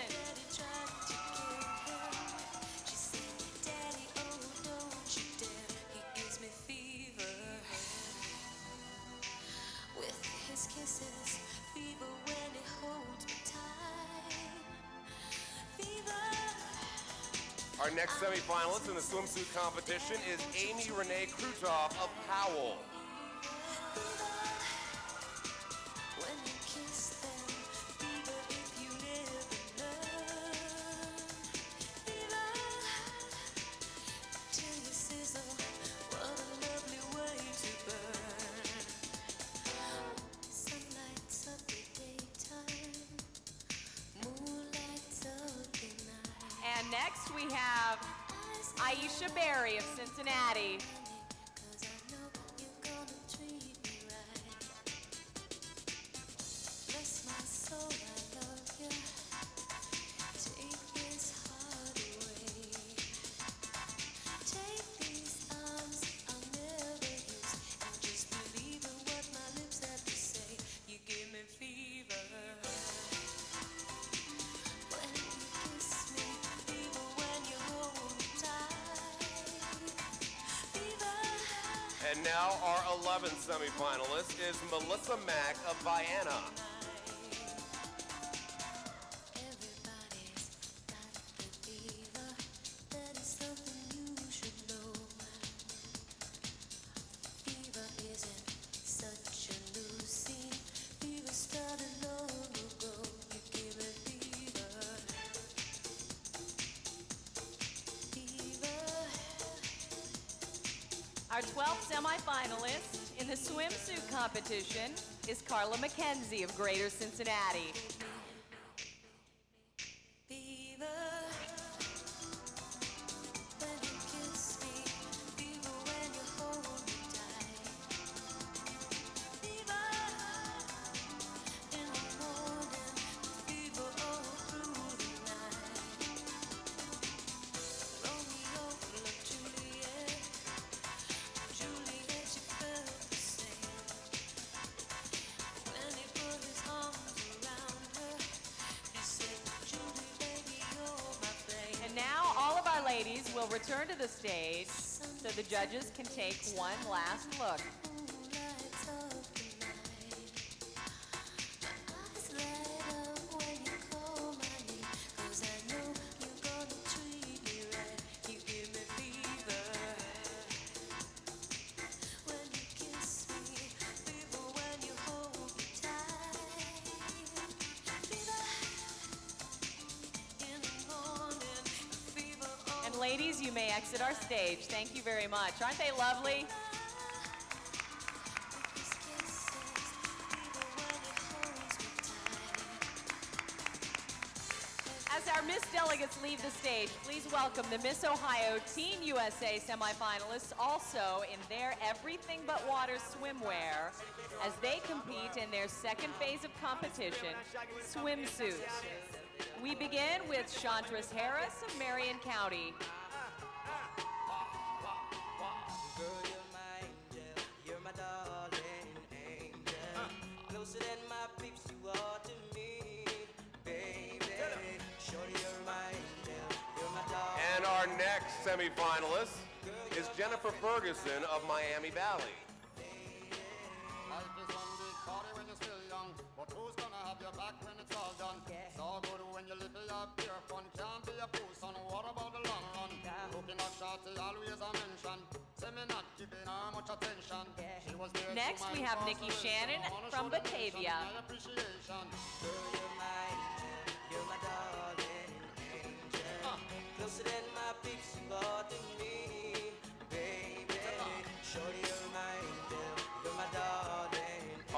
Our next semifinalist in the swimsuit competition is Amy Renee Krutoff of Powell. And next we have Aisha Berry of Cincinnati. And now our eleventh semifinalist is Melissa Mack of Vienna. Our twelfth semifinalist in the swimsuit competition is Carla McKenzie of Greater Cincinnati. Ladies will return to the stage so the judges can take one last look. Ladies, you may exit our stage. Thank you very much. Aren't they lovely? As our Miss Delegates leave the stage, please welcome the Miss Ohio Teen U S A semifinalists, also in their everything but water swimwear, as they compete in their second phase of competition, swimsuit. We begin with Chantress Harris of Marion County. Girl, you're my angel, you're my darling angel. Closer than my peeps, you are to me, baby. Shorty, you're my angel, you're my darling. And our next semifinalist is Jennifer Ferguson of Miami Valley. Life is one big party when you're still young, but who's gonna have your back when it's all done? It's all good when you live up here, fun can't be a fool, son. What about the long run? Looking at shorty, always a mention. Say me not giving her much attention. She was there. Next, we have Nicci Shannon from Batavia. Girl, you're my angel, you're my darling angel. Closer than my peeps, you are to me, baby. Shorty, you're my angel, you're my darling.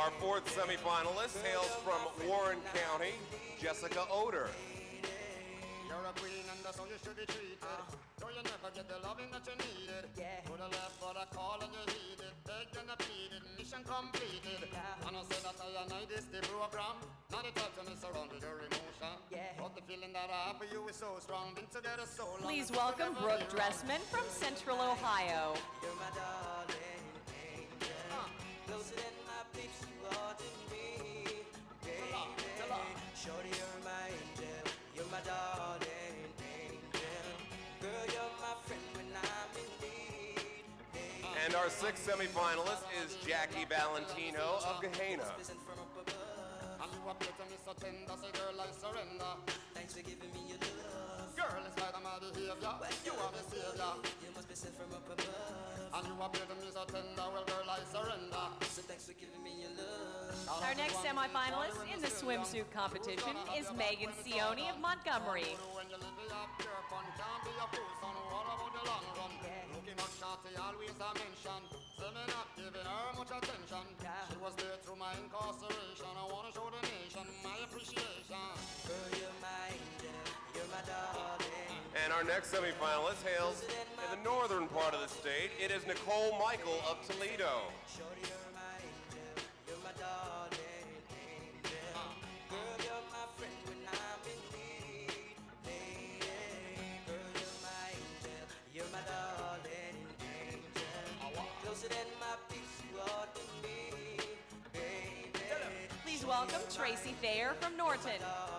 Our fourth semifinalist hails from Warren County, Jessica Oder. You're a queen and that's how you should be treated. Though you never get the loving that you needed. To the left for a call and you heeded. Begged and pleaded, mission completed. And I said that I know this the program. Not the type to mess around with your emotion. But the feeling that I have for you is so strong. Been together so long. Please welcome Brooke Dressman from Central Ohio. You're my darling angel. Closer than my peeps, you are to me. Baby, shorty, you're my angel. You're my darling angel. Girl, you're my friend when I'm in need. And our sixth semifinalist is Jackie Valentino of Gehenna. And you appear to me so tender, say girl I surrender. Thanks for giving me your love. Girl, in spite of my behavior, you are the savior. You must be sent from up above. And you appear to me so tender, well girl I surrender. So thanks for giving me your love. Our next semifinalist in the swimsuit competition is Megan Sione of Montgomery. When you live up pure fun, can't be a fool, son. What about the long run? Looking at shorty, always I mention. Say me not giving her much attention. She was there through my incarceration. I wanna show the nation my appreciation. Girl, you're my angel. You're my darling. And our next semifinalist hails in the northern part of the state. It is Nicole Michael of Toledo. Shorty, you're my angel. You're my darling angel. Girl, you're my friend when I'm in need. Lady, girl, you're my angel. You're my darling angel. Closer than my peeps, you are to me. Baby. Please welcome Tracy Thayer from Norton.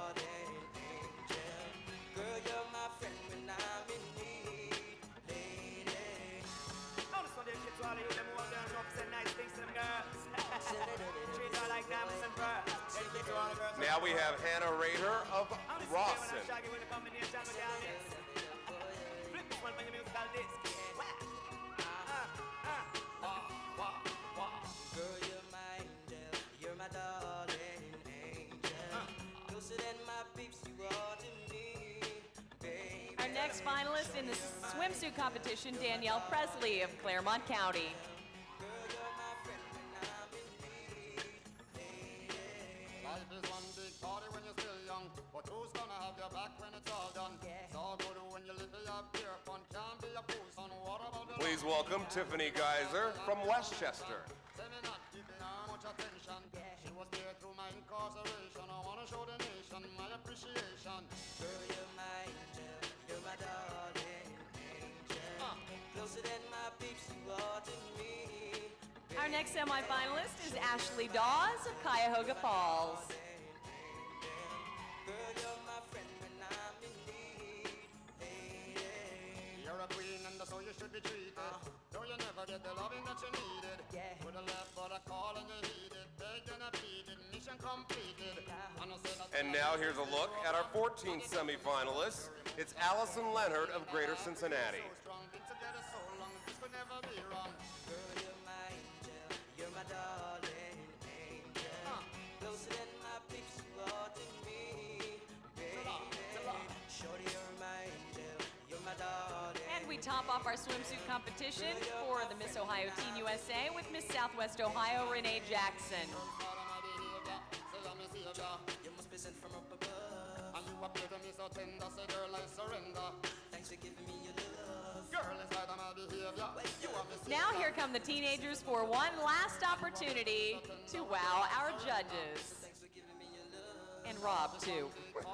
Girl, you're my friend when I'm in need, lady. Notice when they kids all you them all down up say nice things to them girls. Treat her like diamonds and pearls. They kick to all the girls. Now we have Hannah Rader of Rawson. Shaggy with the combination with the Alex. Flip this one from your musical disc. Girl, you're my angel. You're my darling angel. Closer than my peeps, you are to me. Our next finalist in the swimsuit competition, Danielle Presley of Claremont County. Life is one big party when you're still young, but who's gonna have your back when it's all done? It's all good when you live it up pure fun. Can't be a fool, son. What about the Please welcome Tiffany Geyser from Westchester. Say me not giving her much attention. She was there through my incarceration. I wanna show the nation my appreciation. Girl, you're my angel. You're my darling angel. Closer than my peeps, you are to me. Our next semifinalist is Ashley Dawes of Cuyahoga Falls. Girl, you're my friend when I'm in need, lady. You're a queen and that's how you should be treated. Though you never get the loving that you needed. To the left for the call and you heeded. Begged and pleaded, mission completed. And I said that And now here's a look at our fourteenth semifinalist. It's Alison Leonard of Greater Cincinnati. strong, been together so long, this could never be wrong. Girl, you're my angel. You're my darling angel. Closer than my peeps, you are to me. Baby, shorty, you're my angel. You're my darling. And we top off our swimsuit competition for the Miss Ohio Teen U S A with Miss Southwest Ohio, Renee Jackson. You must be sent from up above. And you appear to me so tender, say girl I surrender. Thanks for giving me your love. Girl, in spite of my behavior, you are the Now here come the teenagers for one last opportunity to wow our judges. Thanks for giving me your love. And Rob, too.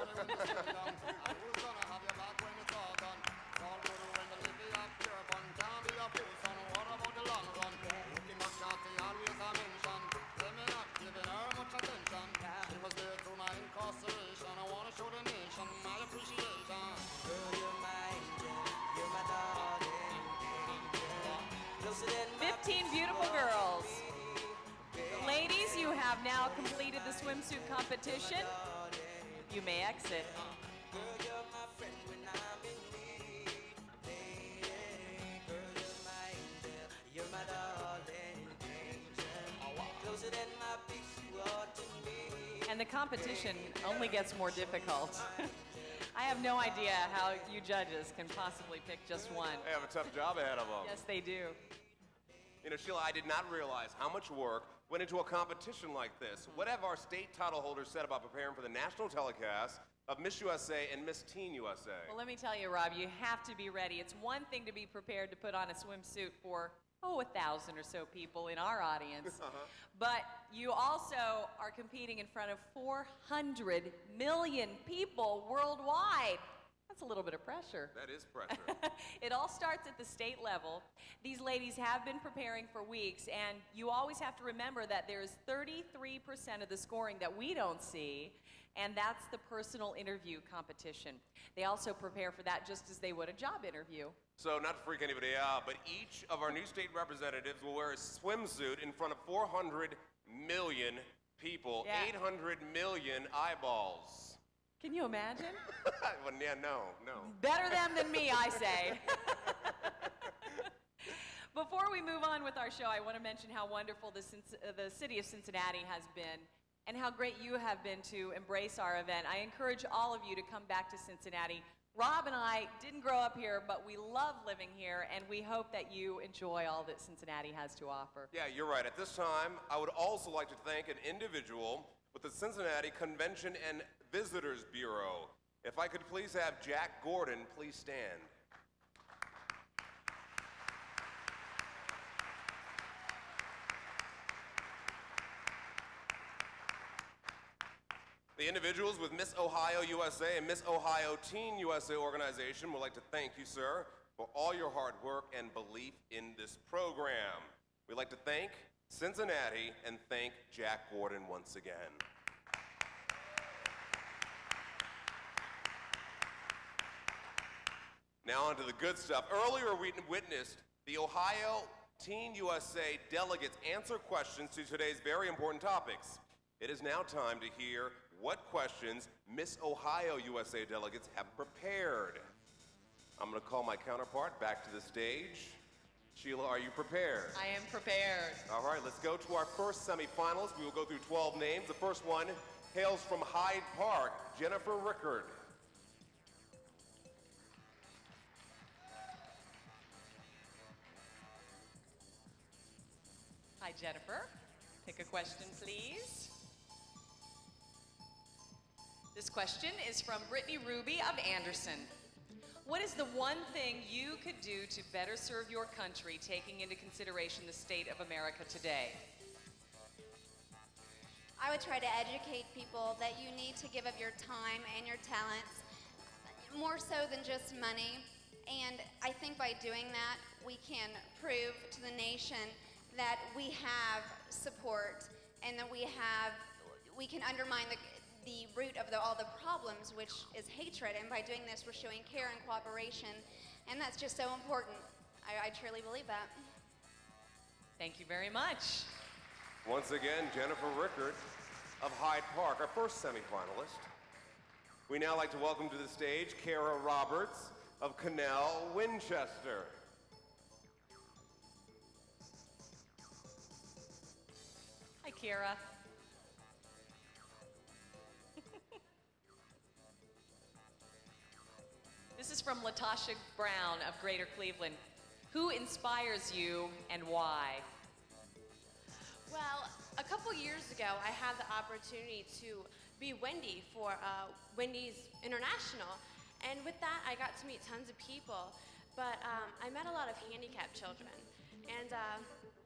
fifteen beautiful girls. Ladies, you have now completed the swimsuit competition. You may exit. Girl, you're my friend when I'm in need. Lady, girl, you're my angel. You're my darling angel. Closer than my peeps, you are to me. And the competition only gets more difficult. I have no idea how you judges can possibly pick just one. They have a tough job ahead of them. Yes, they do. You know, Sheila, I did not realize how much work went into a competition like this. What have our state title holders said about preparing for the national telecast of Miss U S A and Miss Teen U S A? Well, let me tell you, Rob, you have to be ready. It's one thing to be prepared to put on a swimsuit for, oh, a thousand or so people in our audience. Uh-huh. But you also are competing in front of four hundred million people worldwide. That's a little bit of pressure. That is pressure. It all starts at the state level. These ladies have been preparing for weeks, and you always have to remember that there's thirty-three percent of the scoring that we don't see, and that's the personal interview competition. They also prepare for that just as they would a job interview. So, not to freak anybody out, but each of our new state representatives will wear a swimsuit in front of four hundred million people, Yeah. eight hundred million eyeballs. Can you imagine? Well, yeah, no, no. Better them than me, I say. Before we move on with our show, I want to mention how wonderful the, uh, the city of Cincinnati has been and how great you have been to embrace our event. I encourage all of you to come back to Cincinnati. Rob and I didn't grow up here, but we love living here, and we hope that you enjoy all that Cincinnati has to offer. Yeah, you're right. At this time, I would also like to thank an individual with the Cincinnati Convention and Visitors Bureau. If I could please have Jack Gordon please stand. The individuals with Miss Ohio U S A and Miss Ohio Teen U S A organization would like to thank you, sir, for all your hard work and belief in this program. We'd like to thank Cincinnati and thank Jack Gordon once again. Now on to the good stuff. Earlier we witnessed the Ohio Teen U S A delegates answer questions to today's very important topics. It is now time to hear what questions Miss Ohio U S A delegates have prepared. I'm going to call my counterpart back to the stage. Sheila, are you prepared? I am prepared. All right, let's go to our first semifinalist. We will go through twelve names. The first one hails from Hyde Park, Jennifer Rickard. Hi, Jennifer. Pick a question, please. This question is from Brittany Ruby of Anderson. What is the one thing you could do to better serve your country, taking into consideration the state of America today? I would try to educate people that you need to give of your time and your talents, more so than just money. And I think by doing that, we can prove to the nation that we have support and that we have, we can undermine the, the root of the, all the problems, which is hatred. And by doing this, we're showing care and cooperation. And that's just so important. I, I truly believe that. Thank you very much. Once again, Jennifer Rickard of Hyde Park, our first semifinalist. We now like to welcome to the stage Kara Roberts of Canal, Winchester. Hi, Kara. This is from Latasha Brown of Greater Cleveland. Who inspires you and why? Well, a couple years ago, I had the opportunity to be Wendy for uh, Wendy's International. And with that, I got to meet tons of people. But um, I met a lot of handicapped children. And uh,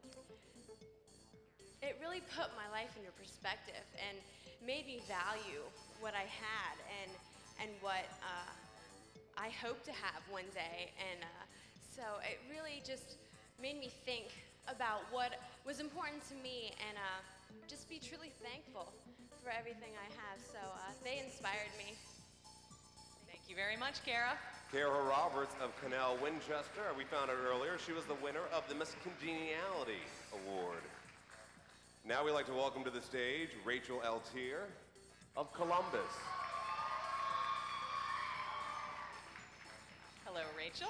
it really put my life into perspective and made me value what I had and, and what uh, I hope to have one day. And uh, so it really just made me think about what was important to me and uh, just be truly thankful for everything I have. So uh, they inspired me. Thank you very much, Kara. Kara Roberts of Canal, Winchester. We found out earlier she was the winner of the Miss Congeniality Award. Now we'd like to welcome to the stage Rachel Altiere of Columbus. Hello, Rachel.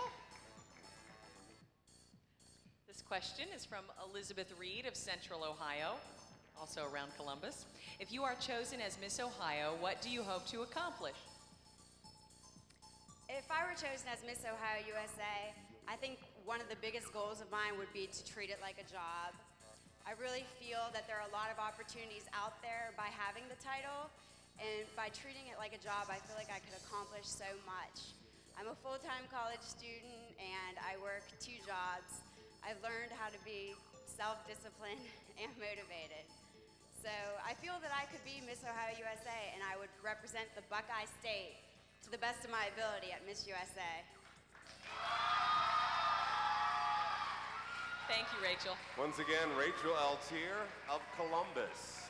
This question is from Elizabeth Reed of Central Ohio, also around Columbus. If you are chosen as Miss Ohio, what do you hope to accomplish? If I were chosen as Miss Ohio U S A, I think one of the biggest goals of mine would be to treat it like a job. I really feel that there are a lot of opportunities out there by having the title, and by treating it like a job, I feel like I could accomplish so much. I'm a full-time college student, and I work two jobs. I've learned how to be self-disciplined and motivated. So I feel that I could be Miss Ohio U S A, and I would represent the Buckeye State to the best of my ability at Miss U S A. Thank you, Rachel. Once again, Rachel Altiere of Columbus.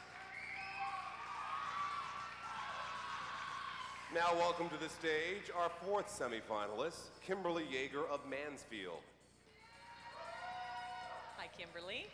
Now welcome to the stage our fourth semifinalist, Kimberly Yeager of Mansfield. Hi, Kimberly.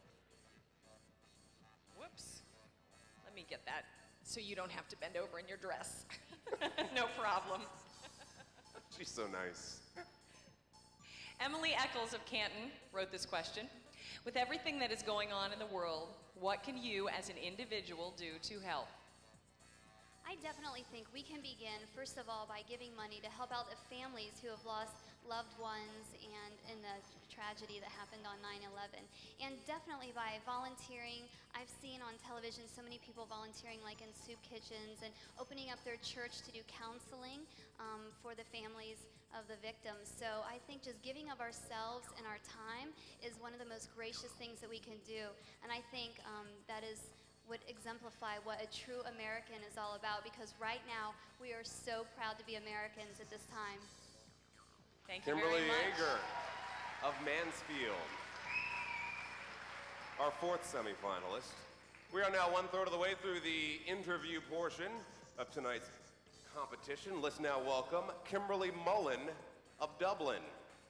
Whoops. Let me get that so you don't have to bend over in your dress. No problem. She's so nice. Emily Eccles of Canton wrote this question. With everything that is going on in the world, what can you as an individual do to help? I definitely think we can begin, first of all, by giving money to help out the families who have lost loved ones and in the tragedy that happened on nine eleven. And definitely by volunteering. I've seen on television so many people volunteering like in soup kitchens and opening up their church to do counseling um, for the families of the victims. So I think just giving of ourselves and our time is one of the most gracious things that we can do. And I think um, that is would exemplify what a true American is all about, because right now we are so proud to be Americans at this time. Thank you Kimberly very much. Yeager of Mansfield, our fourth semifinalist. We are now one third of the way through the interview portion of tonight's competition. Let's now welcome Kimberly Mullen of Dublin.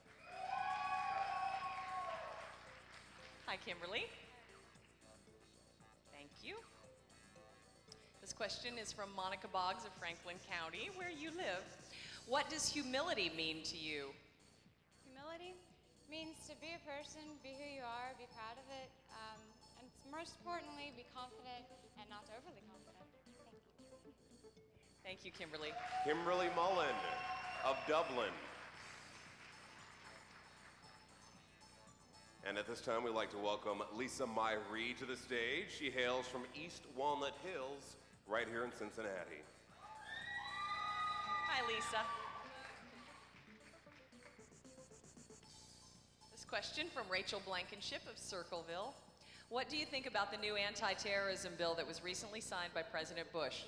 Hi, Kimberly. Thank you. This question is from Monica Boggs of Franklin County, where you live. What does humility mean to you? Humility means to be a person, be who you are, be proud of it, um, and most importantly, be confident and not overly confident. Thank you, Kimberly. Kimberly Mullen of Dublin. And at this time, we'd like to welcome Lisa Myrie to the stage. She hails from East Walnut Hills, right here in Cincinnati. Hi, Lisa. This question from Rachel Blankenship of Circleville. What do you think about the new anti-terrorism bill that was recently signed by President Bush?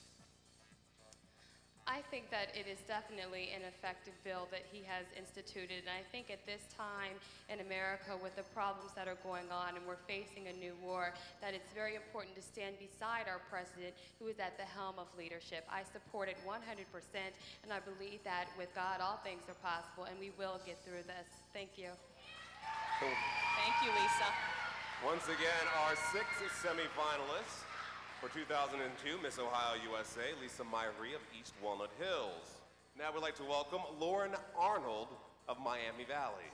I think that it is definitely an effective bill that he has instituted, and I think at this time in America with the problems that are going on and we're facing a new war, that it's very important to stand beside our president who is at the helm of leadership. I support it one hundred percent, and I believe that with God all things are possible, and we will get through this. Thank you. Thank you, Lisa. Once again, our sixth semifinalists for two thousand two Miss Ohio U S A, Lisa Myrie of East Walnut Hills. Now we'd like to welcome Lauren Arnold of Miami Valley.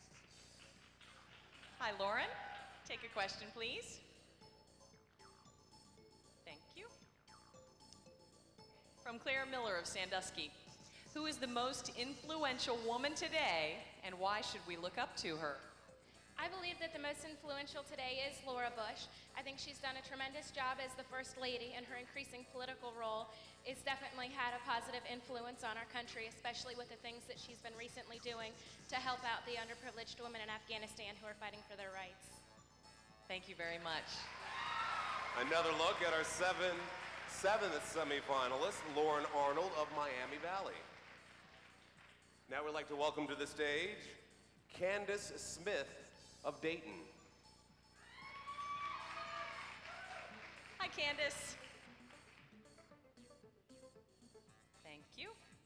Hi, Lauren. Take a question, please. Thank you. From Claire Miller of Sandusky. Who is the most influential woman today, and why should we look up to her? I believe that the most influential today is Laura Bush. I think she's done a tremendous job as the First Lady, and her increasing political role has definitely had a positive influence on our country, especially with the things that she's been recently doing to help out the underprivileged women in Afghanistan who are fighting for their rights. Thank you very much. Another look at our seven, seventh semifinalist, Lauren Arnold of Miami Valley. Now we'd like to welcome to the stage Candace Smith of Dayton. Hi, Candace. Thank you.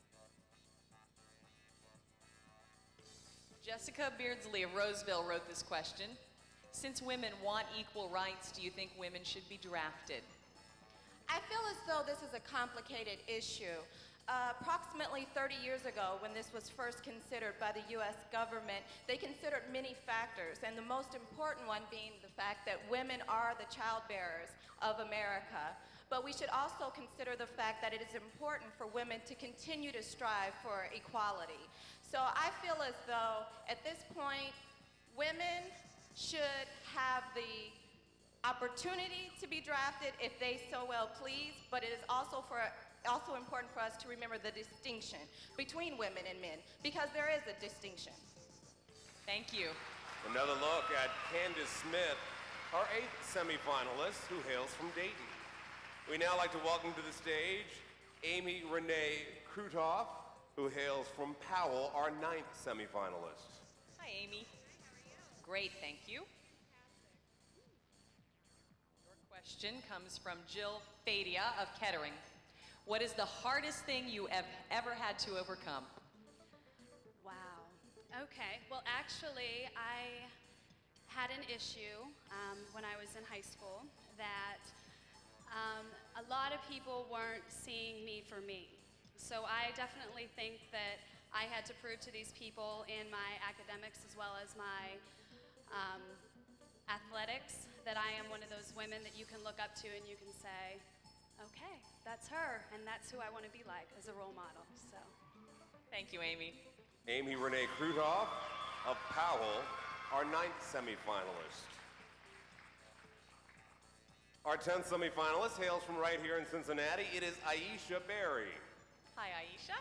Jessica Beardsley of Roseville wrote this question. Since women want equal rights, do you think women should be drafted? I feel as though this is a complicated issue. Uh, approximately thirty years ago, when this was first considered by the U S government, they considered many factors, and the most important one being the fact that women are the child bearers of America. But we should also consider the fact that it is important for women to continue to strive for equality. So I feel as though at this point, women should have the opportunity to be drafted if they so well please, but it is also for also important for us to remember the distinction between women and men, because there is a distinction. Thank you. Another look at Candace Smith, our eighth semifinalist, who hails from Dayton. We now like to welcome to the stage Amy Renee Krutoff, who hails from Powell, our ninth semifinalist. Hi, Amy. Great, thank you. Your question comes from Jill Fadia of Kettering. What is the hardest thing you have ever had to overcome? Wow. Okay. Well, actually, I had an issue um, when I was in high school that um, a lot of people weren't seeing me for me. So I definitely think that I had to prove to these people in my academics as well as my um, athletics that I am one of those women that you can look up to and you can say, okay, that's her, and that's who I want to be like as a role model. So, thank you, Amy. Amy Renee Krutoff of Powell, our ninth semifinalist. Our tenth semifinalist hails from right here in Cincinnati. It is Aisha Berry. Hi, Aisha.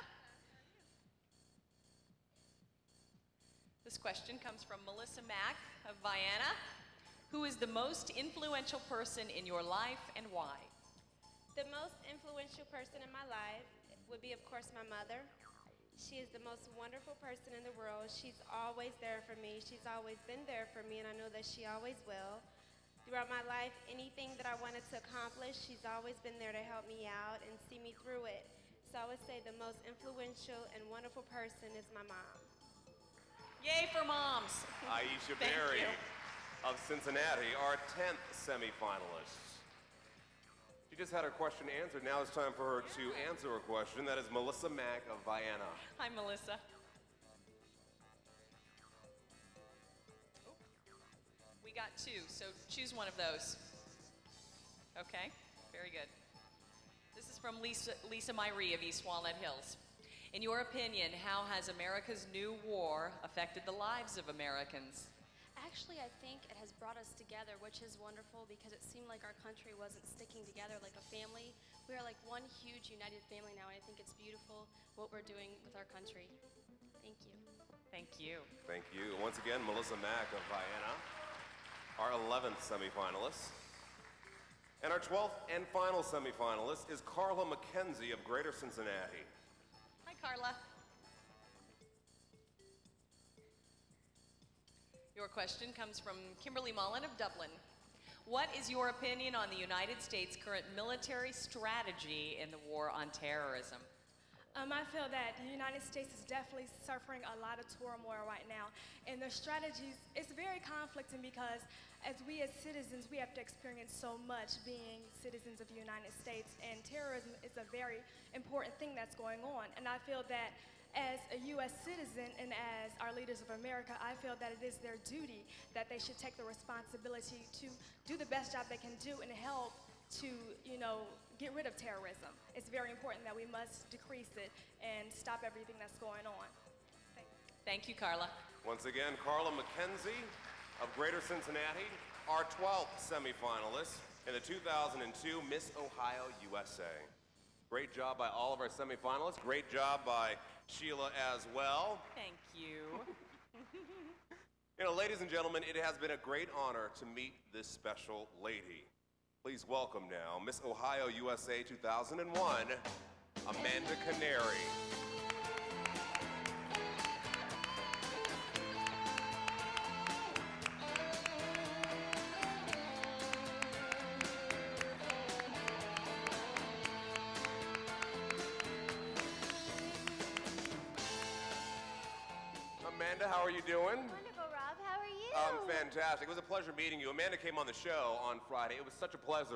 This question comes from Melissa Mack of Vienna. Who is the most influential person in your life and why? The most influential person in my life would be, of course, my mother. She is the most wonderful person in the world. She's always there for me. She's always been there for me, and I know that she always will. Throughout my life, anything that I wanted to accomplish, she's always been there to help me out and see me through it. So I would say the most influential and wonderful person is my mom. Yay for moms. Aisha Thank Berry you. of Cincinnati, our tenth semifinalist. She just had her question answered. Now it's time for her to answer a question. That is Melissa Mack of Vienna. Hi, Melissa. We got two, so choose one of those. Okay, very good. This is from Lisa, Lisa Myrie of East Walnut Hills. In your opinion, how has America's new war affected the lives of Americans? actually, I think it has brought us together, which is wonderful because it seemed like our country wasn't sticking together like a family. We are like one huge united family now, and I think it's beautiful what we're doing with our country. Thank you. Thank you. Thank you. Once again, Melissa Mack of Vienna, our eleventh semifinalist. And our twelfth and final semifinalist is Carla McKenzie of Greater Cincinnati. Hi, Carla. Your question comes from Kimberly Mullen of Dublin. What is your opinion on the United States' current military strategy in the war on terrorism? Um, I feel that the United States is definitely suffering a lot of turmoil right now. And their strategies, it's very conflicting because as we as citizens, we have to experience so much being citizens of the United States, and terrorism is a very important thing that's going on. And I feel that as a U S citizen and as our leaders of America, I feel that it is their duty that they should take the responsibility to do the best job they can do and help to, you know, get rid of terrorism. It's very important that we must decrease it and stop everything that's going on. Thank you. Thank you, Carla. Once again, Carla McKenzie of Greater Cincinnati, our twelfth semifinalist in the two thousand two Miss Ohio U S A. Great job by all of our semifinalists. Great job by Sheila as well. Thank you. You know, ladies and gentlemen, it has been a great honor to meet this special lady. Please welcome now Miss Ohio U S A two thousand one, Amanda Canary. Amanda, how are you doing? Wonderful, Rob. How are you? Um, fantastic. It was a pleasure meeting you. Amanda came on the show on Friday. It was such a pleasure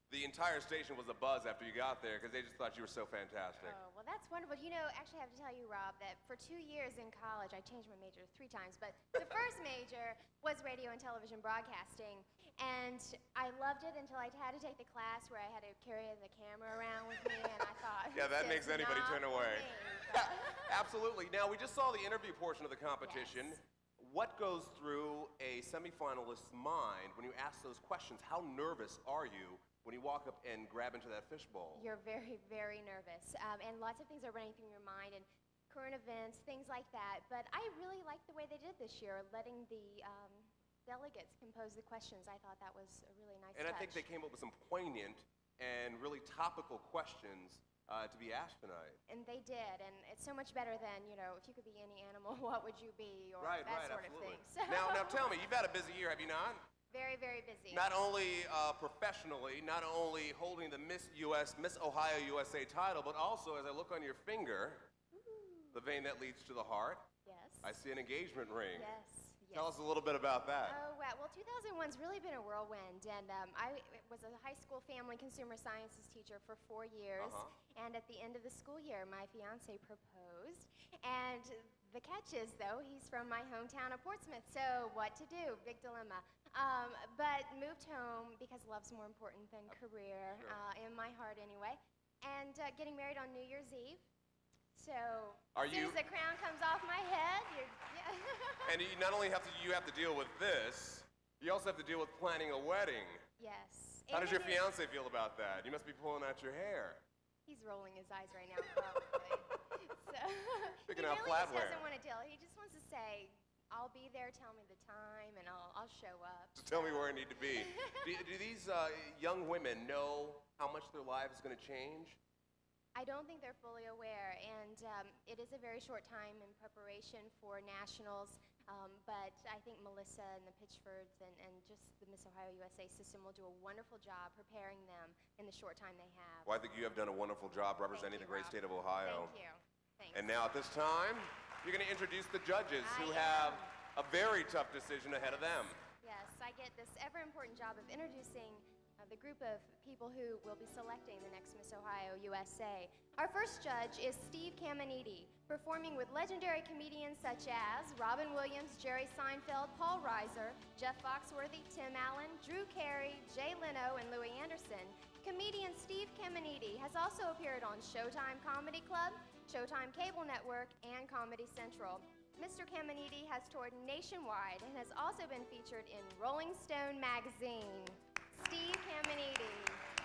the entire station was abuzz after you got there because they just thought you were so fantastic. Oh, well, that's wonderful. You know, actually, I have to tell you, Rob, that for two years in college, I changed my major three times, but the first major was radio and television broadcasting, and I loved it until I had to take the class where I had to carry the camera around with me, and I thought, yeah, that this makes is anybody not turn for away. me. Absolutely. Now, we just saw the interview portion of the competition. Yes. What goes through a semifinalist's mind when you ask those questions? How nervous are you when you walk up and grab into that fishbowl? You're very, very nervous, um, and lots of things are running through your mind, and current events, things like that. But I really liked the way they did this year, letting the um, delegates compose the questions. I thought that was a really nice And touch. I think they came up with some poignant and really topical questions uh, to be asked tonight. And they did, and it's so much better than, you know, if you could be any animal, what would you be, or right, that right, sort absolutely. of thing. So Now, now tell me, you've had a busy year, have you not? Very, very busy. Not only uh, professionally, not only holding the Miss U S, Miss Ohio U S A title, but also as I look on your finger, Ooh. the vein that leads to the heart, yes. I see an engagement ring. Yes. Tell us a little bit about that. Oh, wow. Well, two thousand one's really been a whirlwind, and um, I was a high school family consumer sciences teacher for four years, uh-huh. and at the end of the school year, my fiance proposed, and the catch is, though, he's from my hometown of Portsmouth, so what to do? Big dilemma. Um, but moved home because love's more important than career, sure. uh, in my heart anyway, and uh, getting married on New Year's Eve. So Are as soon you- as the crown comes off my head, you're, yeah. And you not only have to, you have to deal with this, you also have to deal with planning a wedding. Yes. How And does your it is- fiance feel about that? You must be pulling out your hair. He's rolling his eyes right now, probably. so Picking he out really flatware. just doesn't want to deal. He just wants to say, "I'll be there. Tell me the time, and I'll I'll show up." Just tell me where I need to be. do, do these uh, young women know how much their life is going to change? I don't think they're fully aware, and um, it is a very short time in preparation for nationals. Um, but I think Melissa and the Pitchfords and, and just the Miss Ohio U S A system will do a wonderful job preparing them in the short time they have. Well, I think you have done a wonderful job representing you, the great Rob. state of Ohio. Thank you. Thanks. And now at this time, you're going to introduce the judges I who am. have a very tough decision ahead of them. Yes, I get this ever important job of introducing uh, the group of people who will be selecting the next Miss Ohio U S A. Our first judge is Steve Caminiti, performing with legendary comedians such as Robin Williams, Jerry Seinfeld, Paul Reiser, Jeff Foxworthy, Tim Allen, Drew Carey, Jay Leno, and Louis Anderson. Comedian Steve Caminiti has also appeared on Showtime Comedy Club, Showtime Cable Network, and Comedy Central. Mister Caminiti has toured nationwide and has also been featured in Rolling Stone magazine. Steve Caminiti.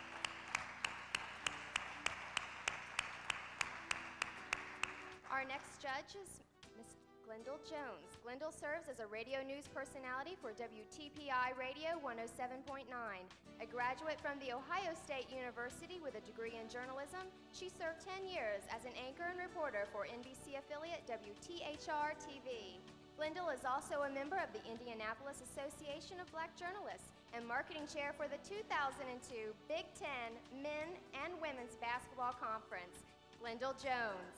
Our next judge is Miss Glendale Jones. Glendale serves as a radio news personality for W T P I Radio one oh seven point nine. A graduate from The Ohio State University with a degree in journalism, she served ten years as an anchor and reporter for N B C affiliate W T H R T V. Glendale is also a member of the Indianapolis Association of Black Journalists and marketing chair for the two thousand two Big Ten Men and Women's Basketball Conference. Glendale Jones.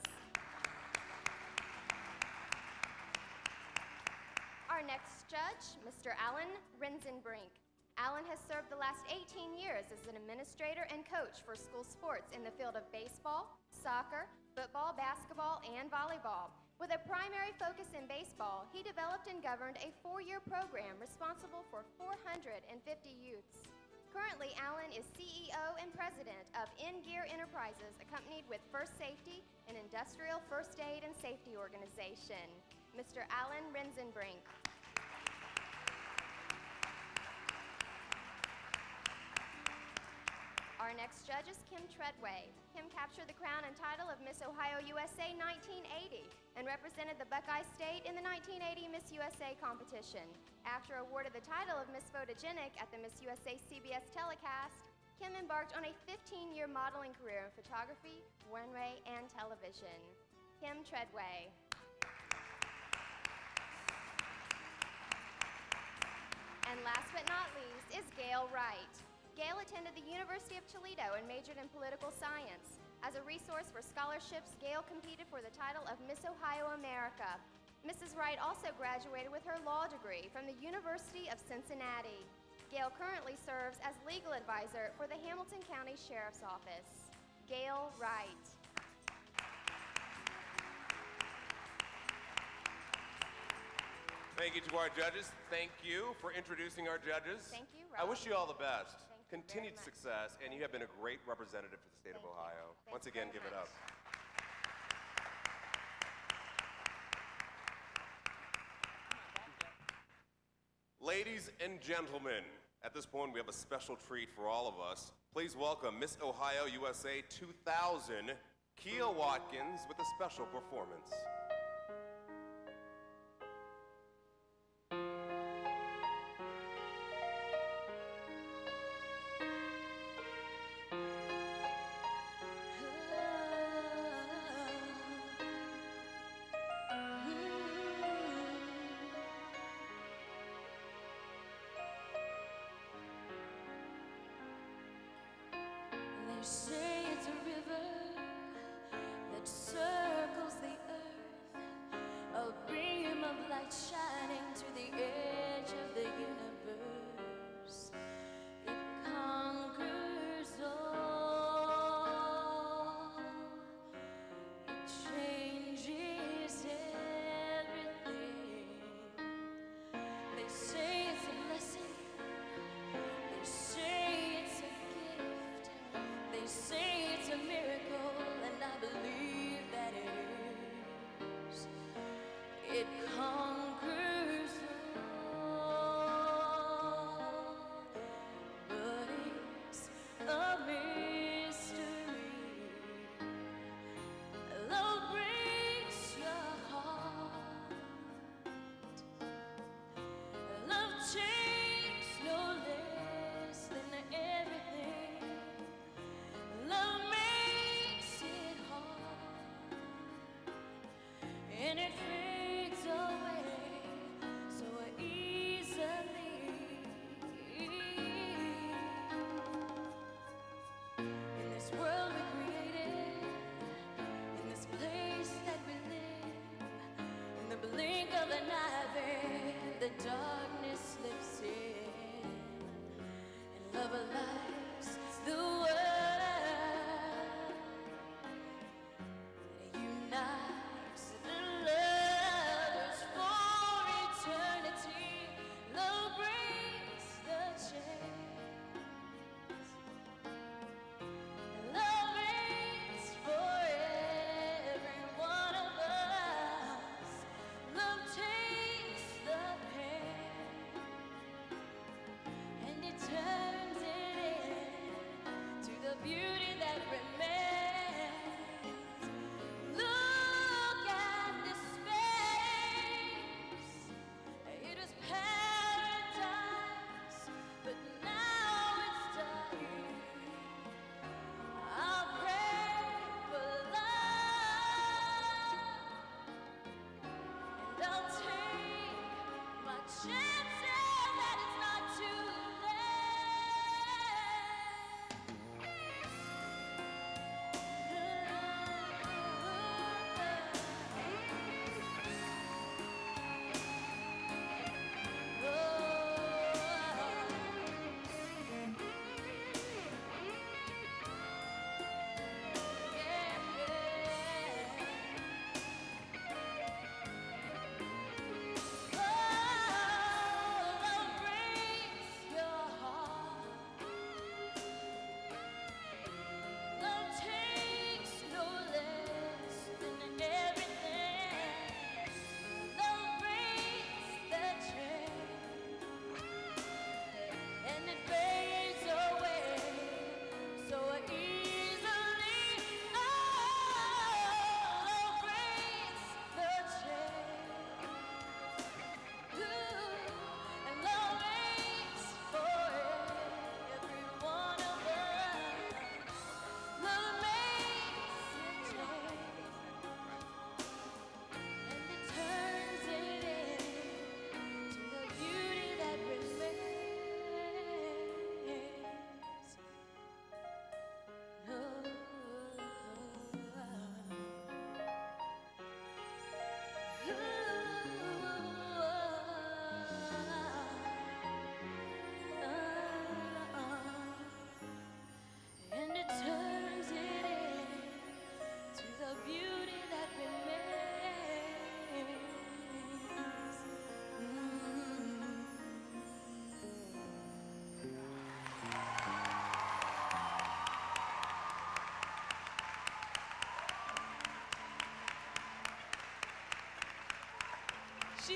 Our next judge, Mister Alan Renzenbrink. Alan has served the last eighteen years as an administrator and coach for school sports in the field of baseball, soccer, football, basketball, and volleyball. With a primary focus in baseball, he developed and governed a four-year program responsible for four hundred fifty youths. Currently, Alan is C E O and president of In-Gear Enterprises, accompanied with First Safety, an industrial first aid and safety organization. Mister Alan Renzenbrink. Our next judge is Kim Treadway. Kim captured the crown and title of Miss Ohio U S A nineteen eighty and represented the Buckeye State in the nineteen eighty Miss U S A competition. After awarded the title of Miss Photogenic at the Miss U S A C B S telecast, Kim embarked on a fifteen-year modeling career in photography, runway, and television. Kim Treadway. And last but not least is Gail Wright. Gail attended the University of Toledo and majored in political science. As a resource for scholarships, Gail competed for the title of Miss Ohio America. Missus Wright also graduated with her law degree from the University of Cincinnati. Gail currently serves as legal advisor for the Hamilton County Sheriff's Office. Gail Wright. Thank you to our judges. Thank you for introducing our judges. Thank you, I Rob. wish you all the best. Thank you Continued very much. success, and you have been a great representative for the state Thank of you. Ohio. Thank Once you again, very give it up. much. Ladies and gentlemen, at this point we have a special treat for all of us. Please welcome Miss Ohio U S A two thousand, Kia Watkins, with a special performance. They say it's a river that circles the earth, a beam of light shining to the edge of the universe. It conquers all, it changes everything. They say it's a blessing, they say it's a gift. They say it's a miracle, and I believe that it is. It conquers all, but it's a mystery. Love breaks your heart. Love takes no less than everything. Love makes it hard, and it fades away so easily.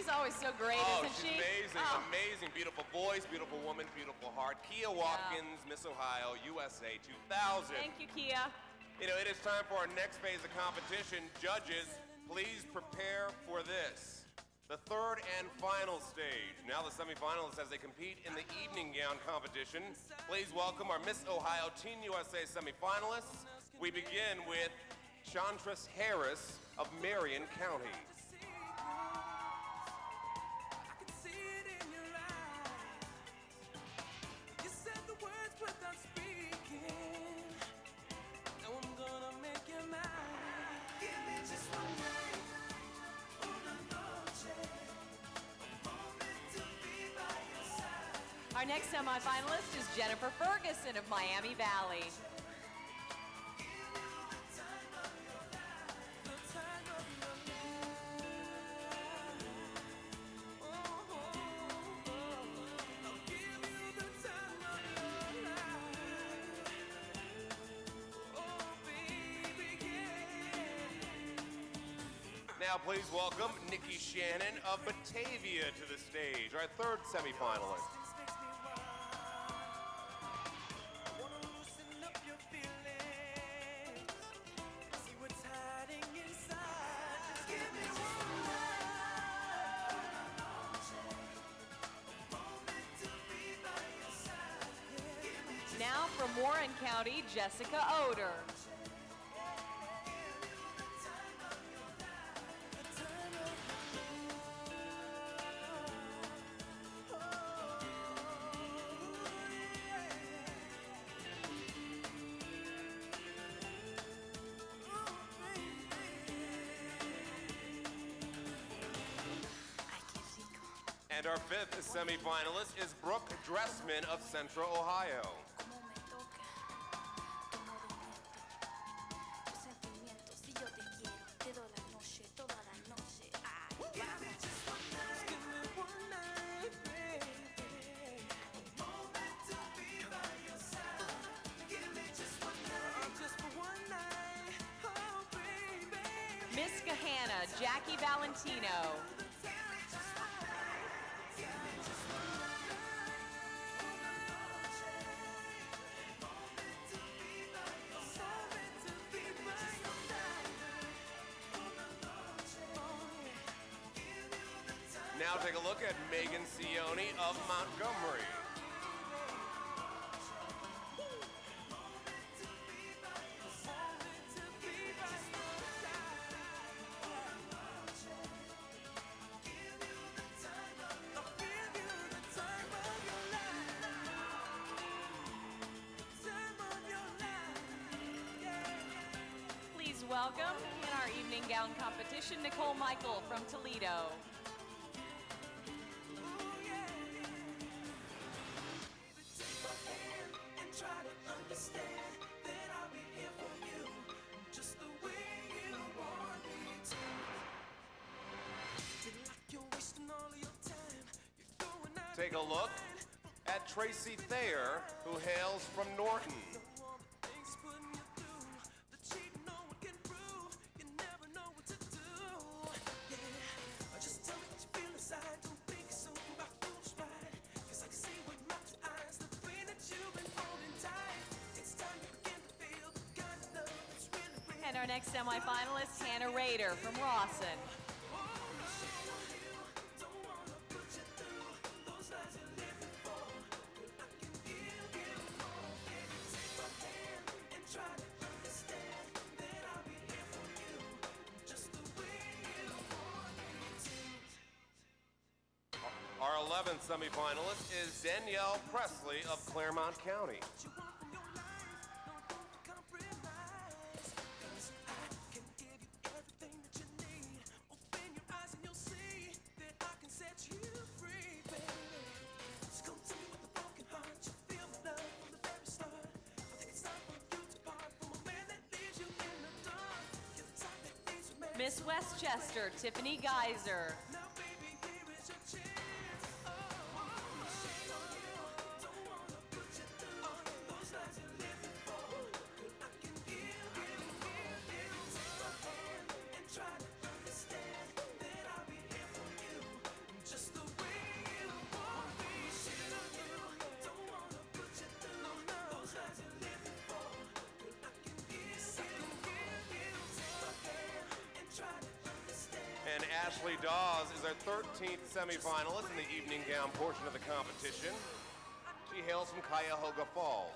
She's always so great, Oh, isn't she's she? amazing, Oh. amazing, beautiful voice, beautiful woman, beautiful heart. Kia Watkins, Miss Ohio, U S A two thousand. Thank you, Kia. You know, it is time for our next phase of competition. Judges, please prepare for this. The third and final stage. Now the semifinalists as they compete in the evening gown competition. Please welcome our Miss Ohio Teen U S A semifinalists. We begin with Chantress Harris of Marion County. Our next semifinalist is Jennifer Ferguson of Miami Valley. Now please welcome Nicci Shannon of Batavia to the stage, our third semifinalist. Now from Warren County, Jessica Oder. And our fifth semifinalist is Brooke Dressman of Central Ohio. Miss Gahanna, Jackie Valentino. Now take a look at Megan Sione of Montgomery. Please welcome in our evening gown competition, Nicole Michael from Toledo. Take a look at Tracy Thayer, who hails from Norton. And our next semifinalist, Hannah Rader from Rawson. Our eleventh semifinalist is Danielle Presley of Claremont County. Miss Westchester, Tiffany Geiser. Ashley Dawes is our thirteenth semifinalist in the evening gown portion of the competition. She hails from Cuyahoga Falls.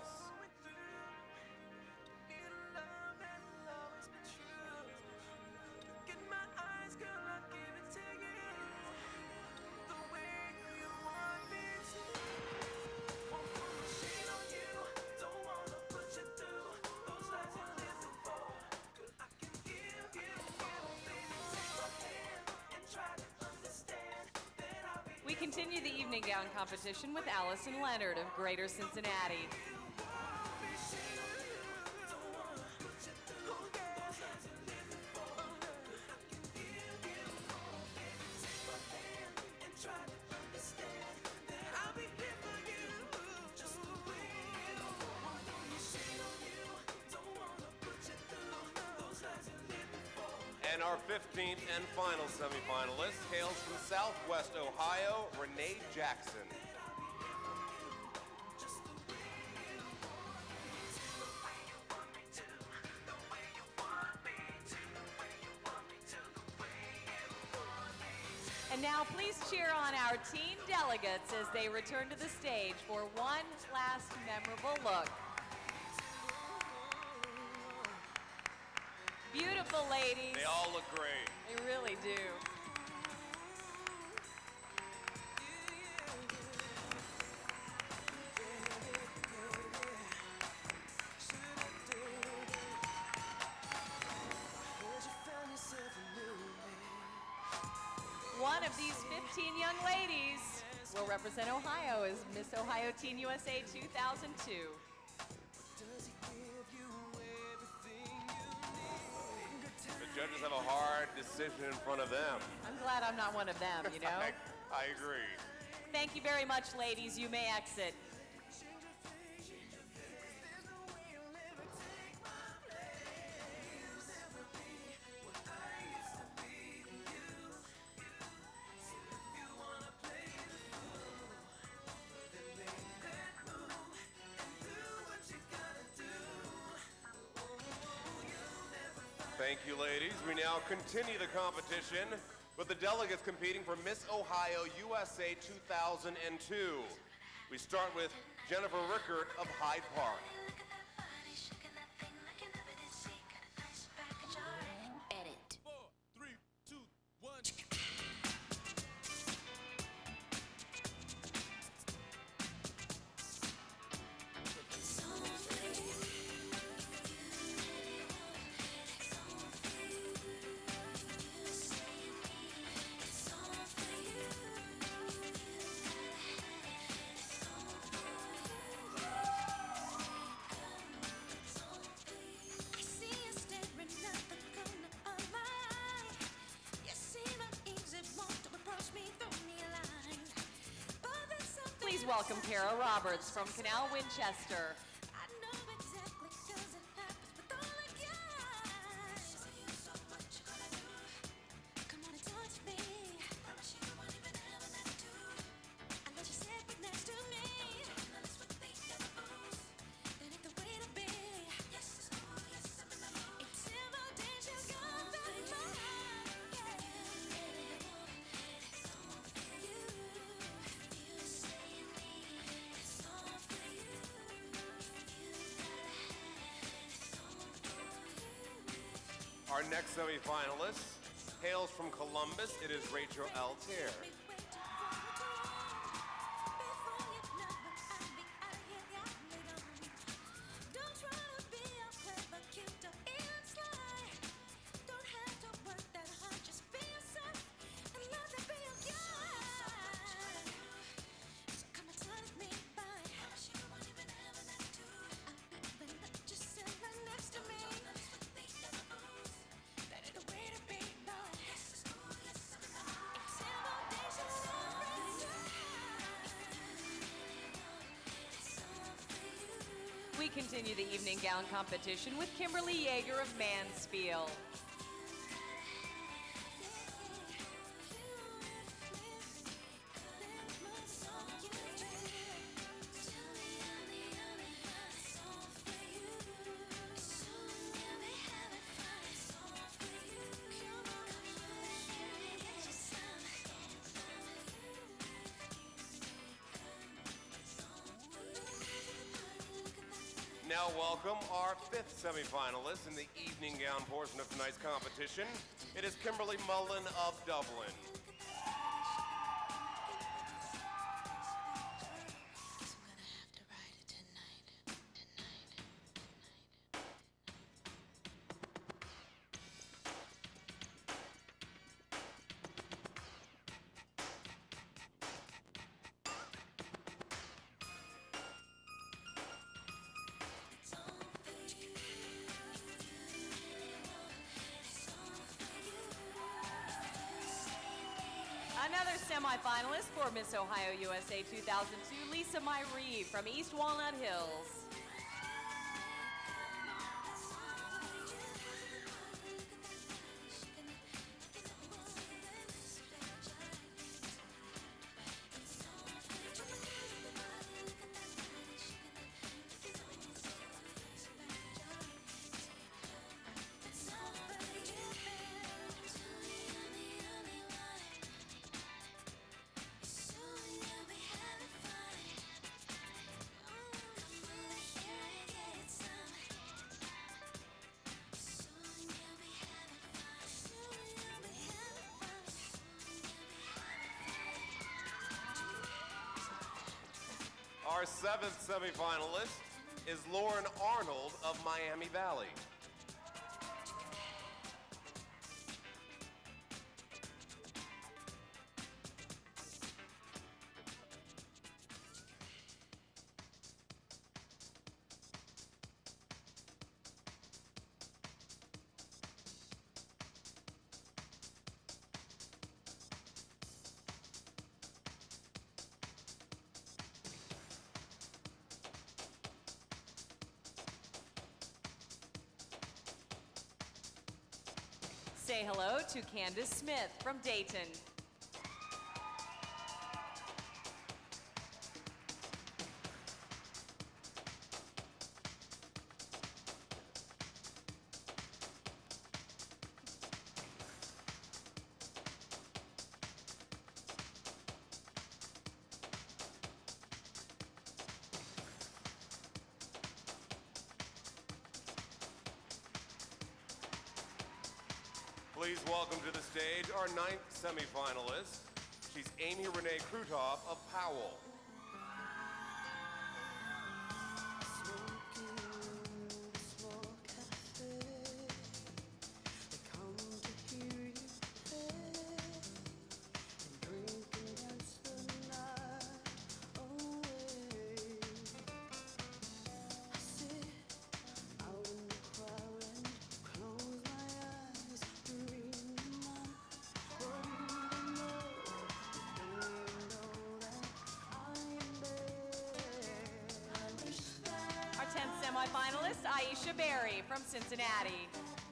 We continue the evening gown competition with Alison Leonard of Greater Cincinnati. And our fifteenth and final semifinalist hails from Southwest Ohio, Renee Jackson. And now please cheer on our teen delegates as they return to the stage for one last memorable look. Beautiful ladies. They all look great. They really do. One of these fifteen young ladies will represent Ohio as Miss Ohio Teen U S A two thousand two. The judges have a hard decision in front of them. I'm glad I'm not one of them, you know? I, I agree. Thank you very much, ladies. You may exit. Thank you, ladies. We now continue the competition with the delegates competing for Miss Ohio U S A two thousand two. We start with Jennifer Rickert of Hyde Park. Edit. Four, three, two, one. Please welcome Kara Roberts from Canal Winchester. Our next semifinalist hails from Columbus. It is Rachel Altiere. We continue the evening gown competition with Kimberly Yeager of Mansfield. now welcome our fifth semifinalist in the evening gown portion of tonight's competition. It is Kimberly Mullen of Dublin. Another semifinalist for Miss Ohio U S A two thousand two, Lisa Myree from East Walnut Hills. Our seventh semifinalist is Lauren Arnold of Miami Valley. Say hello to Candace Smith from Dayton. Please welcome to the stage our ninth semifinalist. She's Amy Renee Krutoff of Powell. tenth semifinalist, Aisha Berry from Cincinnati.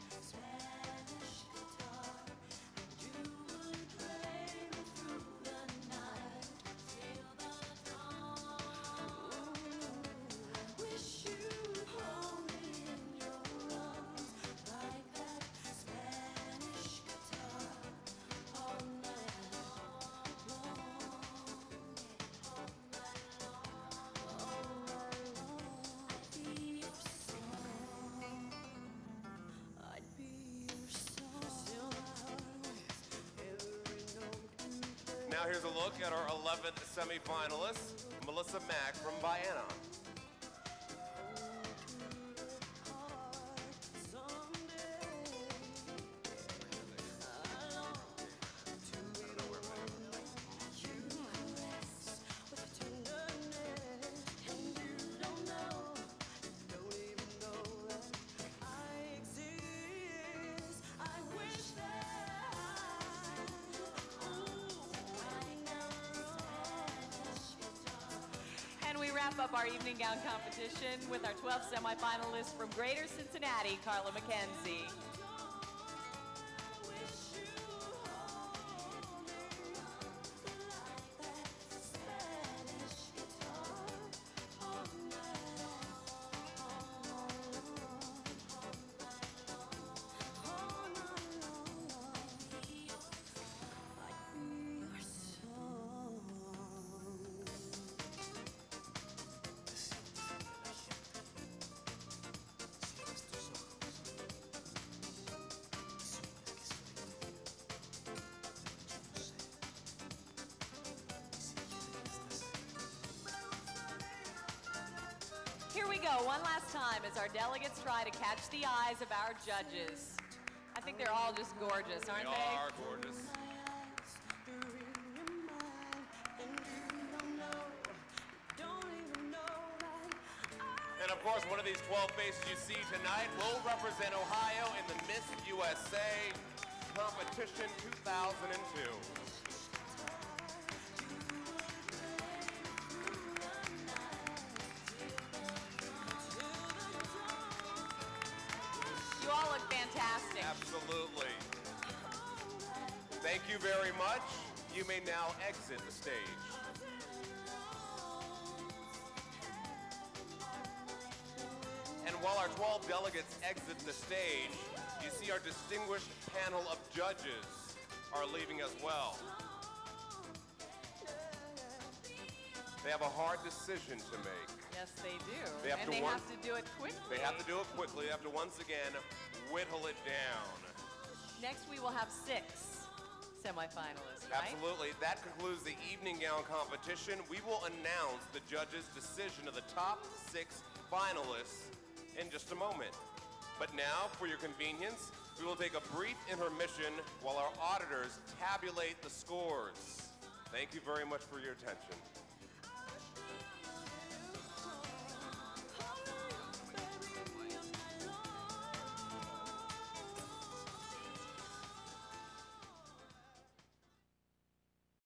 Now here's a look at our eleventh semifinalist, Melissa Mack from Vienna. We wrap up our evening gown competition with our twelfth semifinalist from Greater Cincinnati, Carla McKenzie. go one last time as our delegates try to catch the eyes of our judges. I think they're all just gorgeous, aren't they? They are gorgeous. And of course, one of these twelve faces you see tonight will represent Ohio in the Miss U S A Competition two thousand two. You all look fantastic. Absolutely. Thank you very much. You may now exit the stage. And while our twelve delegates exit the stage, you see our distinguished panel of judges are leaving as well. They have a hard decision to make. Yes, they do. They have and to they one- have to do it quickly. They have to do it quickly. They have to once again whittle it down. Next, we will have six semifinalists, right? Absolutely. That concludes the evening gown competition. We will announce the judges' decision of the top six finalists in just a moment. But now, for your convenience, we will take a brief intermission while our auditors tabulate the scores. Thank you very much for your attention.